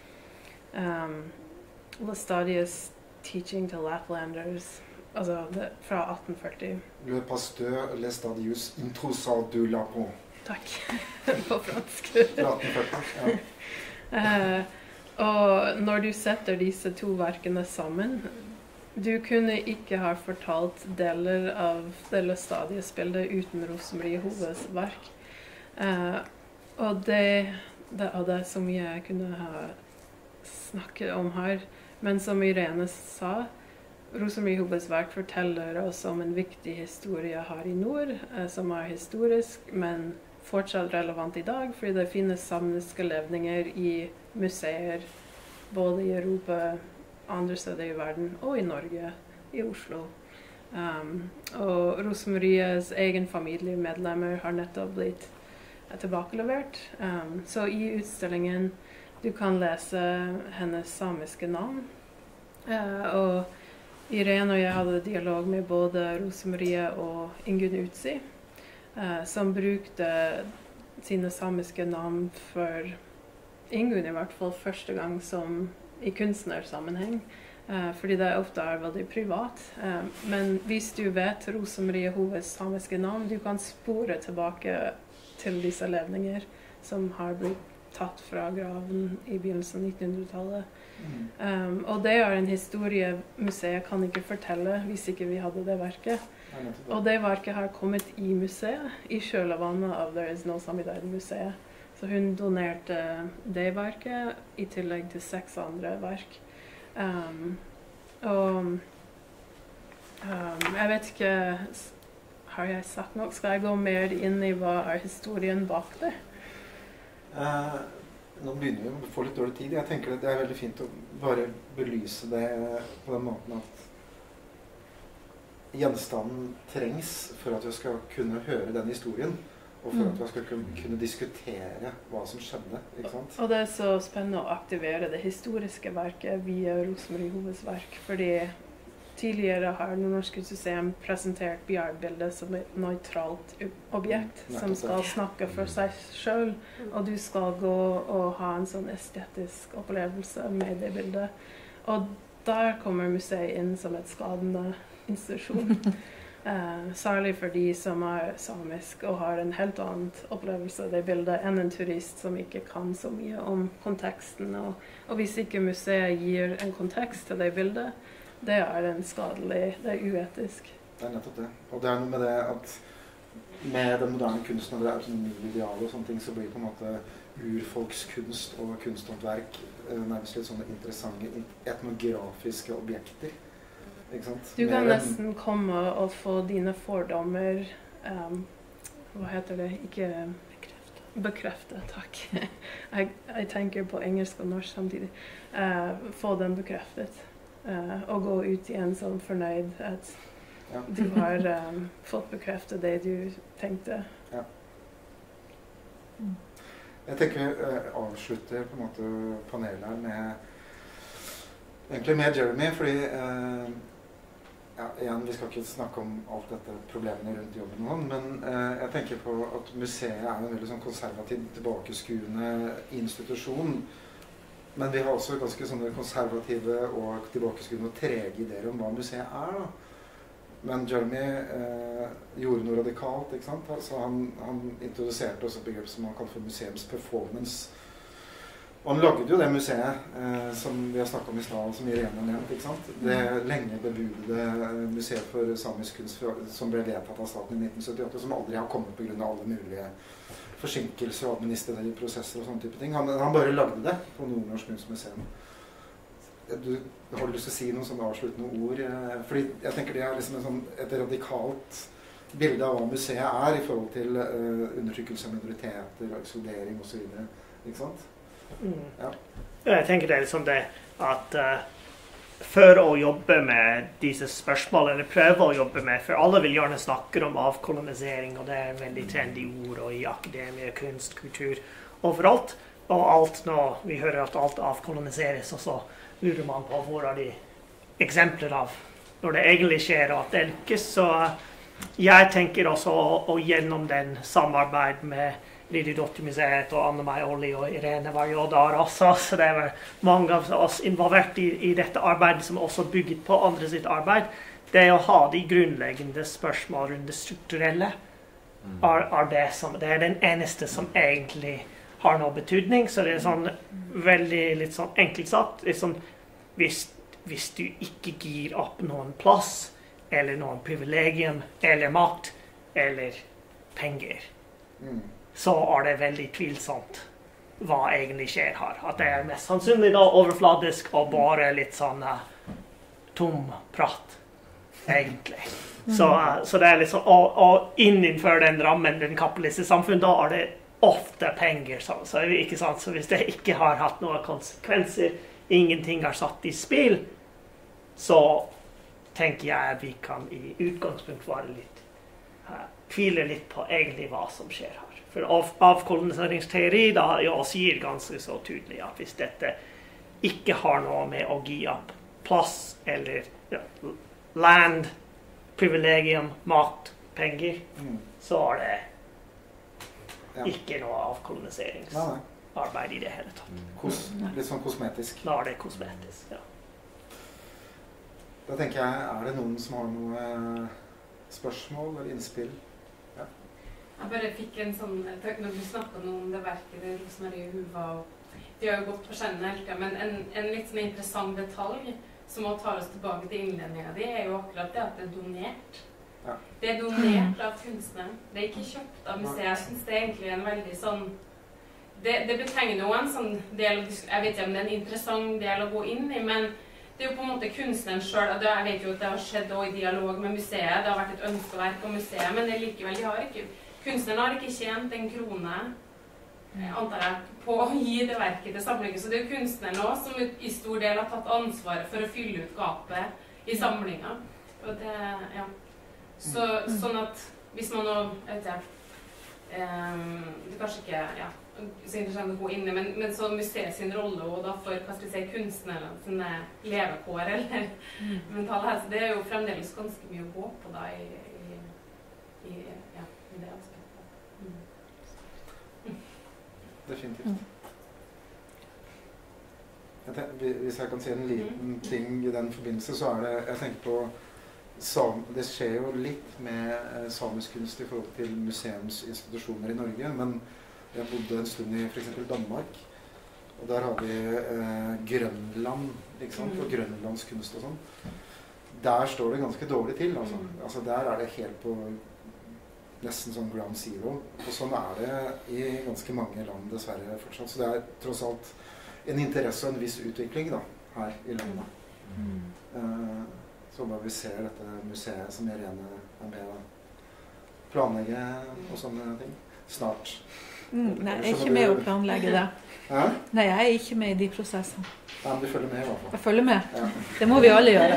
Lestadius Teaching to Laplanders, altså fra 1840. Le Pasteur Lestadius Introsa du Lapon. Takk, på fransk. Fra 1840, ja. Og når du setter disse to verkene sammen, du kunne ikke ha fortalt deler av det Lestadius-bildet uten Rose Marie Hoves verk. Og det er så mye jeg kunne ha snakket om her, men som Irene sa, Rose Marie Hoves verk forteller oss om en viktig historie her i nord, som er historisk, men fortsatt relevant i dag, fordi det finnes samiske levninger i museer, både i Europa, andre steder i verden, og i Norge, i Oslo. Og Rose Maries egen familiemedlemmer har nettopp blitt tilbakelevert. Så i utstillingen du kan lese hennes samiske navn. Og Irene og jeg hadde dialog med både Rose Marie og Ingunn Utsi, som brukte sine samiske navn for Ingunn i hvert fall første gang som i kunstnersammenheng, fordi det ofte er veldig privat. Men hvis du vet Rose Marie Hoves samiske navn, du kan spore tilbake til disse levninger som har blitt tatt fra graven i begynnelsen av 1900-tallet. Og det er en historie museet kan ikke fortelle hvis ikke vi hadde det verket. Og det verket har kommet i museet, i kjølvannet av There Is No Samidad-museet. Så hun donerte det verket i tillegg til 6 andre verk. Og jeg vet ikke, har jeg sagt nok? Skal jeg gå mer inn i hva er historien bak det? Nå begynner vi å få litt dårlig tid. Jeg tenker at det er veldig fint å bare belyse det på den måten at gjenstanden trengs for at vi skal kunne høre den historien, og for at vi skal kunne diskutere hva som skjedde, ikke sant? Og det er så spennende å aktivere det historiske verket via Rose Marie Hoves verk, fordi tidligere har Nordnorsk Kunstmuseum presentert Bjørnbildet som et nøytralt objekt som skal snakke for seg selv, og du skal gå og ha en sånn estetisk opplevelse med det bildet. Og der kommer museet inn som et skadende institusjon. Særlig for de som samisk og har en helt annen opplevelse av det bildet enn en turist som ikke kan så mye om konteksten. Og hvis ikke museet gir en kontekst til det bildet, det en skadelig, det uetisk. Det nettopp det. Og det noe med det at med den moderne kunsten, og det sånn ideal og sånne ting, så blir på en måte urfolkskunst og kunsthåndverk nærmest litt sånne interessante etnografiske objekter. Du kan nesten komme og få dine fordommer, hva heter det, ikke bekreftet, takk. Jeg tenker på engelsk og norsk samtidig. Få dem bekreftet, og gå ut igjen sånn fornøyd at du har fått bekreftet det du tenkte. Ja. Jeg tenker vi avslutter på en måte panelet her med Jeremy, fordi igjen, vi skal ikke snakke om alt dette problemene rundt jobben og men jeg tenker på at museet en veldig sånn konservativ, tilbakeskuende institusjon, men vi har også ganske sånne konservative og tilbakeskuende og trege ideer om hva museet da. Men Jeremy gjorde noe radikalt, ikke sant? Altså han introduserte også et begrep som han kalte for museums performance. Og han lagde jo det museet som vi har snakket om i stedet, som Irene nevnt, ikke sant? Det lenge bebudede museet for samisk kunst som ble vedtatt av staten i 1978, som aldri har kommet på grunn av alle mulige forsinkelser og administrative prosesser og sånne type ting. Han bare lagde det på Nordnorsk Kunstmuseum. Du har lyst til å si noen sånne avsluttende ord, fordi jeg tenker det liksom et radikalt bilde av hva museet i forhold til undertrykkelse av minoriteter og ekskludering og så videre, ikke sant? Ja. Jeg tenker det liksom det at for å jobbe med disse spørsmålene, eller prøve å jobbe med, for alle vil gjerne snakke om avkolonisering, og det et veldig trendy ord og i akademie, kunst, kultur, overalt, og alt nå, vi hører at alt avkoloniseres, og så lurer man på hvor de eksempler av når det egentlig skjer og at det lykkes. Så jeg tenker også å gjennom den samarbeid med Ridderdotter-museet og Anne-Mai Olli og Irene var jo der også, så det var mange av oss involvert i dette arbeidet som også bygget på andre sitt arbeid. Det å ha de grunnleggende spørsmål rundt det strukturelle det den eneste som egentlig har noe betydning, så det sånn veldig litt sånn enkelt sagt, liksom, hvis du ikke gir opp noen plass, eller noen privilegium, eller makt, eller penger, så det veldig tvilsomt hva egentlig skjer her. At det mest sannsynlig da overfladisk og bare litt sånn tom prat, egentlig. Så det liksom, og innenfor den rammen, den kapitalistiske samfunn, da det ofte penger, så ikke sant? Så hvis det ikke har hatt noen konsekvenser, ingenting har satt i spill, så tenker jeg vi kan i utgangspunkt være litt, tvile litt på egentlig hva som skjer her. For avkoloniseringsteori da sier ganske så tydelig at hvis dette ikke har noe med å gi opp plass, eller land, privilegium, makt, penger, så det ikke noe avkoloniseringsarbeid i det hele tatt. Litt sånn kosmetisk. Da det kosmetisk, ja. Da tenker jeg, det noen som har noe spørsmål eller innspill? Ja. Jeg bare fikk en sånn, når du snakket om det verket, det Rosemarie Huva, de har jo gått på skjønne helt, men en litt sånn interessant detalj som må ta oss tilbake til innledningen din, jo akkurat det at det donert. Ja. Det donert av kunstneren. Det ikke kjøpt av museet. Jeg synes det egentlig en veldig sånn, det betegner jo en sånn del, jeg vet ikke om det en interessant del å gå inn i, men det jo på en måte kunstneren selv, og jeg vet jo at det har skjedd også i dialog med museet, det har vært et ønskeverk av museet, men det likevel, kunstneren har ikke tjent en krone, antar jeg, på å gi det verket til samlingen, så det jo kunstneren også som i stor del har tatt ansvaret for å fylle ut gapet i samlingen. Og det, ja. Sånn at hvis man nå, vet jeg, det kanskje ikke så interessant å gå inn i, men så museet sin rolle og da for hva skal jeg si, kunstnerne sine levekår eller mental helse, det jo fremdeles ganske mye å gå på da i det aspektet. Definitivt. Hvis jeg kan si en liten ting i den forbindelse, så det, jeg tenker på det skjer jo litt med samisk kunst i forhold til museumsinstitusjoner i Norge, men jeg bodde en stund i for eksempel Danmark, og der har vi Grønland, ikke sant, og grønlandskunst og sånn. Der står det ganske dårlig til, altså. Altså der det helt på nesten sånn ground zero, og sånn det i ganske mange land dessverre fortsatt. Så det tross alt en interesse og en viss utvikling da, her i landet. Så bare vi ser dette museet som Irene med å planlegge og sånne ting snart. Nei, jeg ikke med å planlegge det. Hæ? Nei, jeg ikke med i de prosessene. Ja, men du følger med i hvert fall. Jeg følger med. Ja. Det må vi alle gjøre.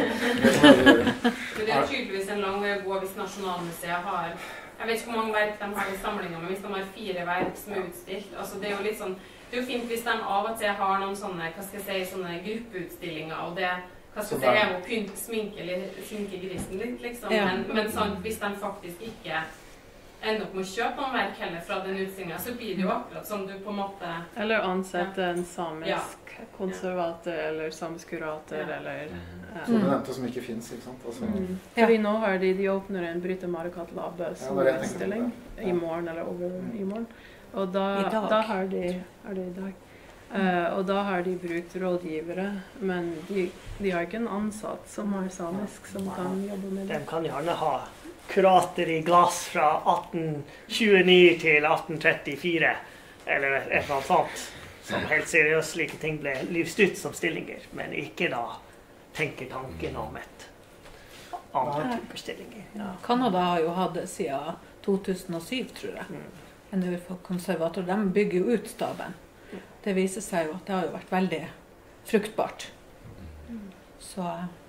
Det tydeligvis en lang vei å gå hvis Nasjonalmuseet har, jeg vet ikke hvor mange verk de har i samlingen, men hvis de har 4 verk som utstilt, altså det jo litt sånn, det jo fint hvis de av og til har noen sånne, hva skal jeg si, sånne gruppeutstillinger, og det, hva skal jeg si, å pynte, sminke grisen litt, liksom, men sånn, hvis de faktisk ikke ender opp med å kjøpe noen verk heller fra den utstillingen, så blir det jo akkurat som du på en måte... Eller ansette en samisk konservator, eller samisk kurator, eller... Som du nevnte som ikke finnes, ikke sant? Altså, Fordi nå har de åpner en Bryte Marikat Labbe som utstilling i morgen, eller over i morgen. Og da har de i dag. Og da har de brukt rådgivere, men de har ikke en ansatt som har samisk, som kan jobbe med det. De kan gjerne ha kurater i glass fra 1829 til 1834, eller et eller annet sånt, som helt seriøst slike ting ble lyst ut som stillinger, men ikke da tenker tanken om et andre typer stillinger. Ja. Kanada har jo hatt det siden 2007, tror jeg. En konservator, de bygger jo ut staben. Det viser seg jo at det har jo vært veldig fruktbart. Så...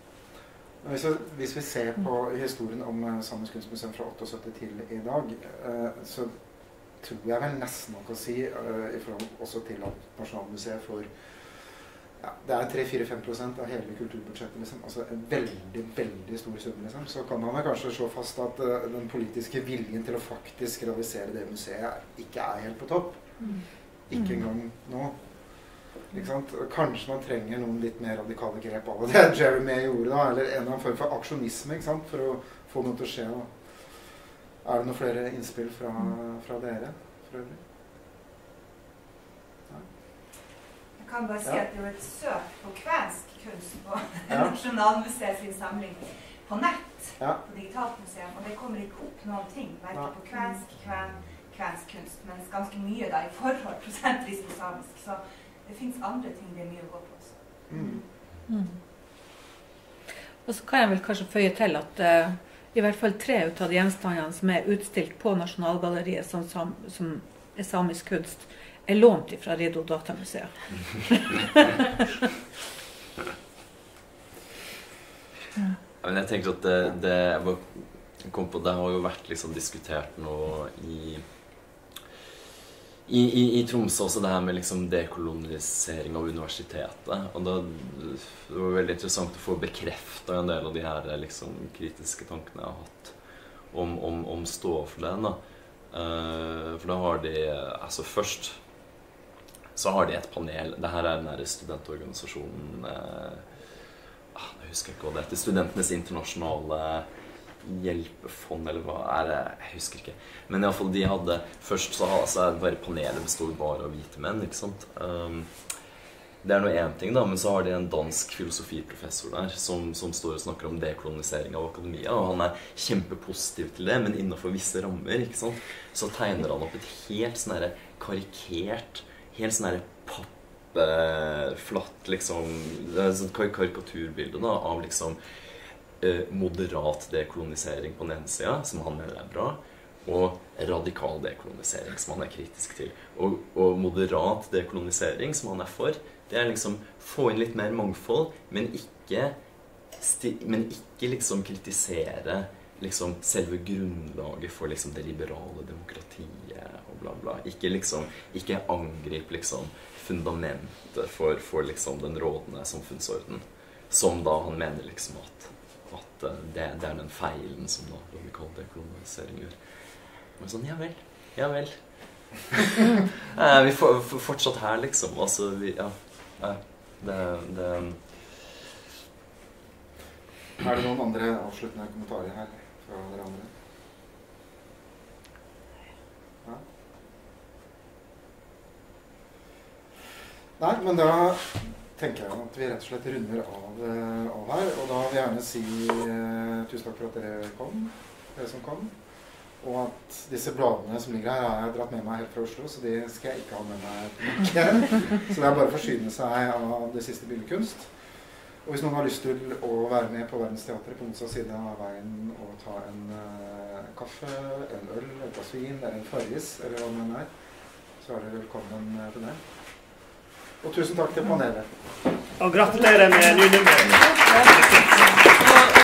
Hvis vi ser på historien om Samisk kunstmuseum fra 78 til i dag, så tror jeg vel nesten man kan si, i forhold også til at Nasjonalmuseet får, det 3-4-5% av hele kulturbudsjettet, liksom. Altså en veldig, veldig stor sum, liksom. Så kan man kanskje slå fast at den politiske viljen til å faktisk realisere det museet ikke helt på topp. Ikke engang nå. Ikke sant? Kanskje man trenger noen litt mer radikale grep av det Jeremy gjorde da, eller en eller annen form for aksjonisme, ikke sant? For å få noe til å skje. Da. Det noen flere innspill fra dere? For øvrig? Ja. Jeg kan bare si at det et søk på kvensk kunst på Nasjonalmuseet sin samling på nett, på digitalt museum, og det kommer ikke opp noen ting, hverken på kvensk kunst, men ganske mye da, i forhold prosentvis på samisk, så det finnes andre ting det mye å gå på også. Og så kan jeg vel kanskje føye til at i hvert fall 3 ut av de gjenstandene som utstilt på Nasjonalgalleriet som samisk kunst, lånt fra Riddo Datamuseet. Men jeg tenker at det har jo vært liksom diskutert nå i Tromsø også, det her med liksom dekolonisering av universitetet, og det var veldig interessant å få bekreftet en del av de her liksom kritiske tankene jeg har hatt om stå for det da. For da har de, altså først så har de et panel, det her den der studentorganisasjonen, jeg husker ikke hva det heter, Studentenes internasjonale hjelpefond, eller hva det? Jeg husker ikke. Men i alle fall, de hadde, først så bare panelet bestod bare av hvite menn, ikke sant? Det noe en ting da, men så har de en dansk filosofiprofessor der, som står og snakker om dekolonisering av akademia, og han kjempepositiv til det, men innenfor visse rammer, ikke sant? Så tegner han opp et helt sånn her karikert, helt sånn her pappflatt, liksom, sånn karikaturbilde da, av liksom moderat dekolonisering på den ene siden, som han mener bra, og radikal dekolonisering, som han kritisk til. Og moderat dekolonisering, som han for, det liksom få inn litt mer mangfold, men ikke liksom kritisere liksom selve grunnlaget for liksom det liberale demokratiet og bla bla. Ikke angrip liksom fundamentet for liksom den rådende samfunnsorden, som da han mener liksom at det den feilen som da radikal dekolonisering gjør. Men sånn, ja vel. Vi fortsatt her liksom, altså det Er det noen andre avsluttende kommentarer her fra dere andre? Ja. Nei, men da tenker jeg at vi rett og slett runder av her, og da vil jeg gjerne si tusen takk for at dere som kom, og at disse bladene som ligger her har jeg dratt med meg helt fra Oslo, så de skal jeg ikke ha med meg tilbake. Så det er bare å forsyne seg av det siste billedkunst. Og hvis noen har lyst til å være med på Verdensteatret på motsatt side av veien og ta en kaffe, en øl, et glass vin, eller en farris, eller hva det er, så er dere velkommen til det. Og tusen takk til panelet. Og gratulerer med ny nummer.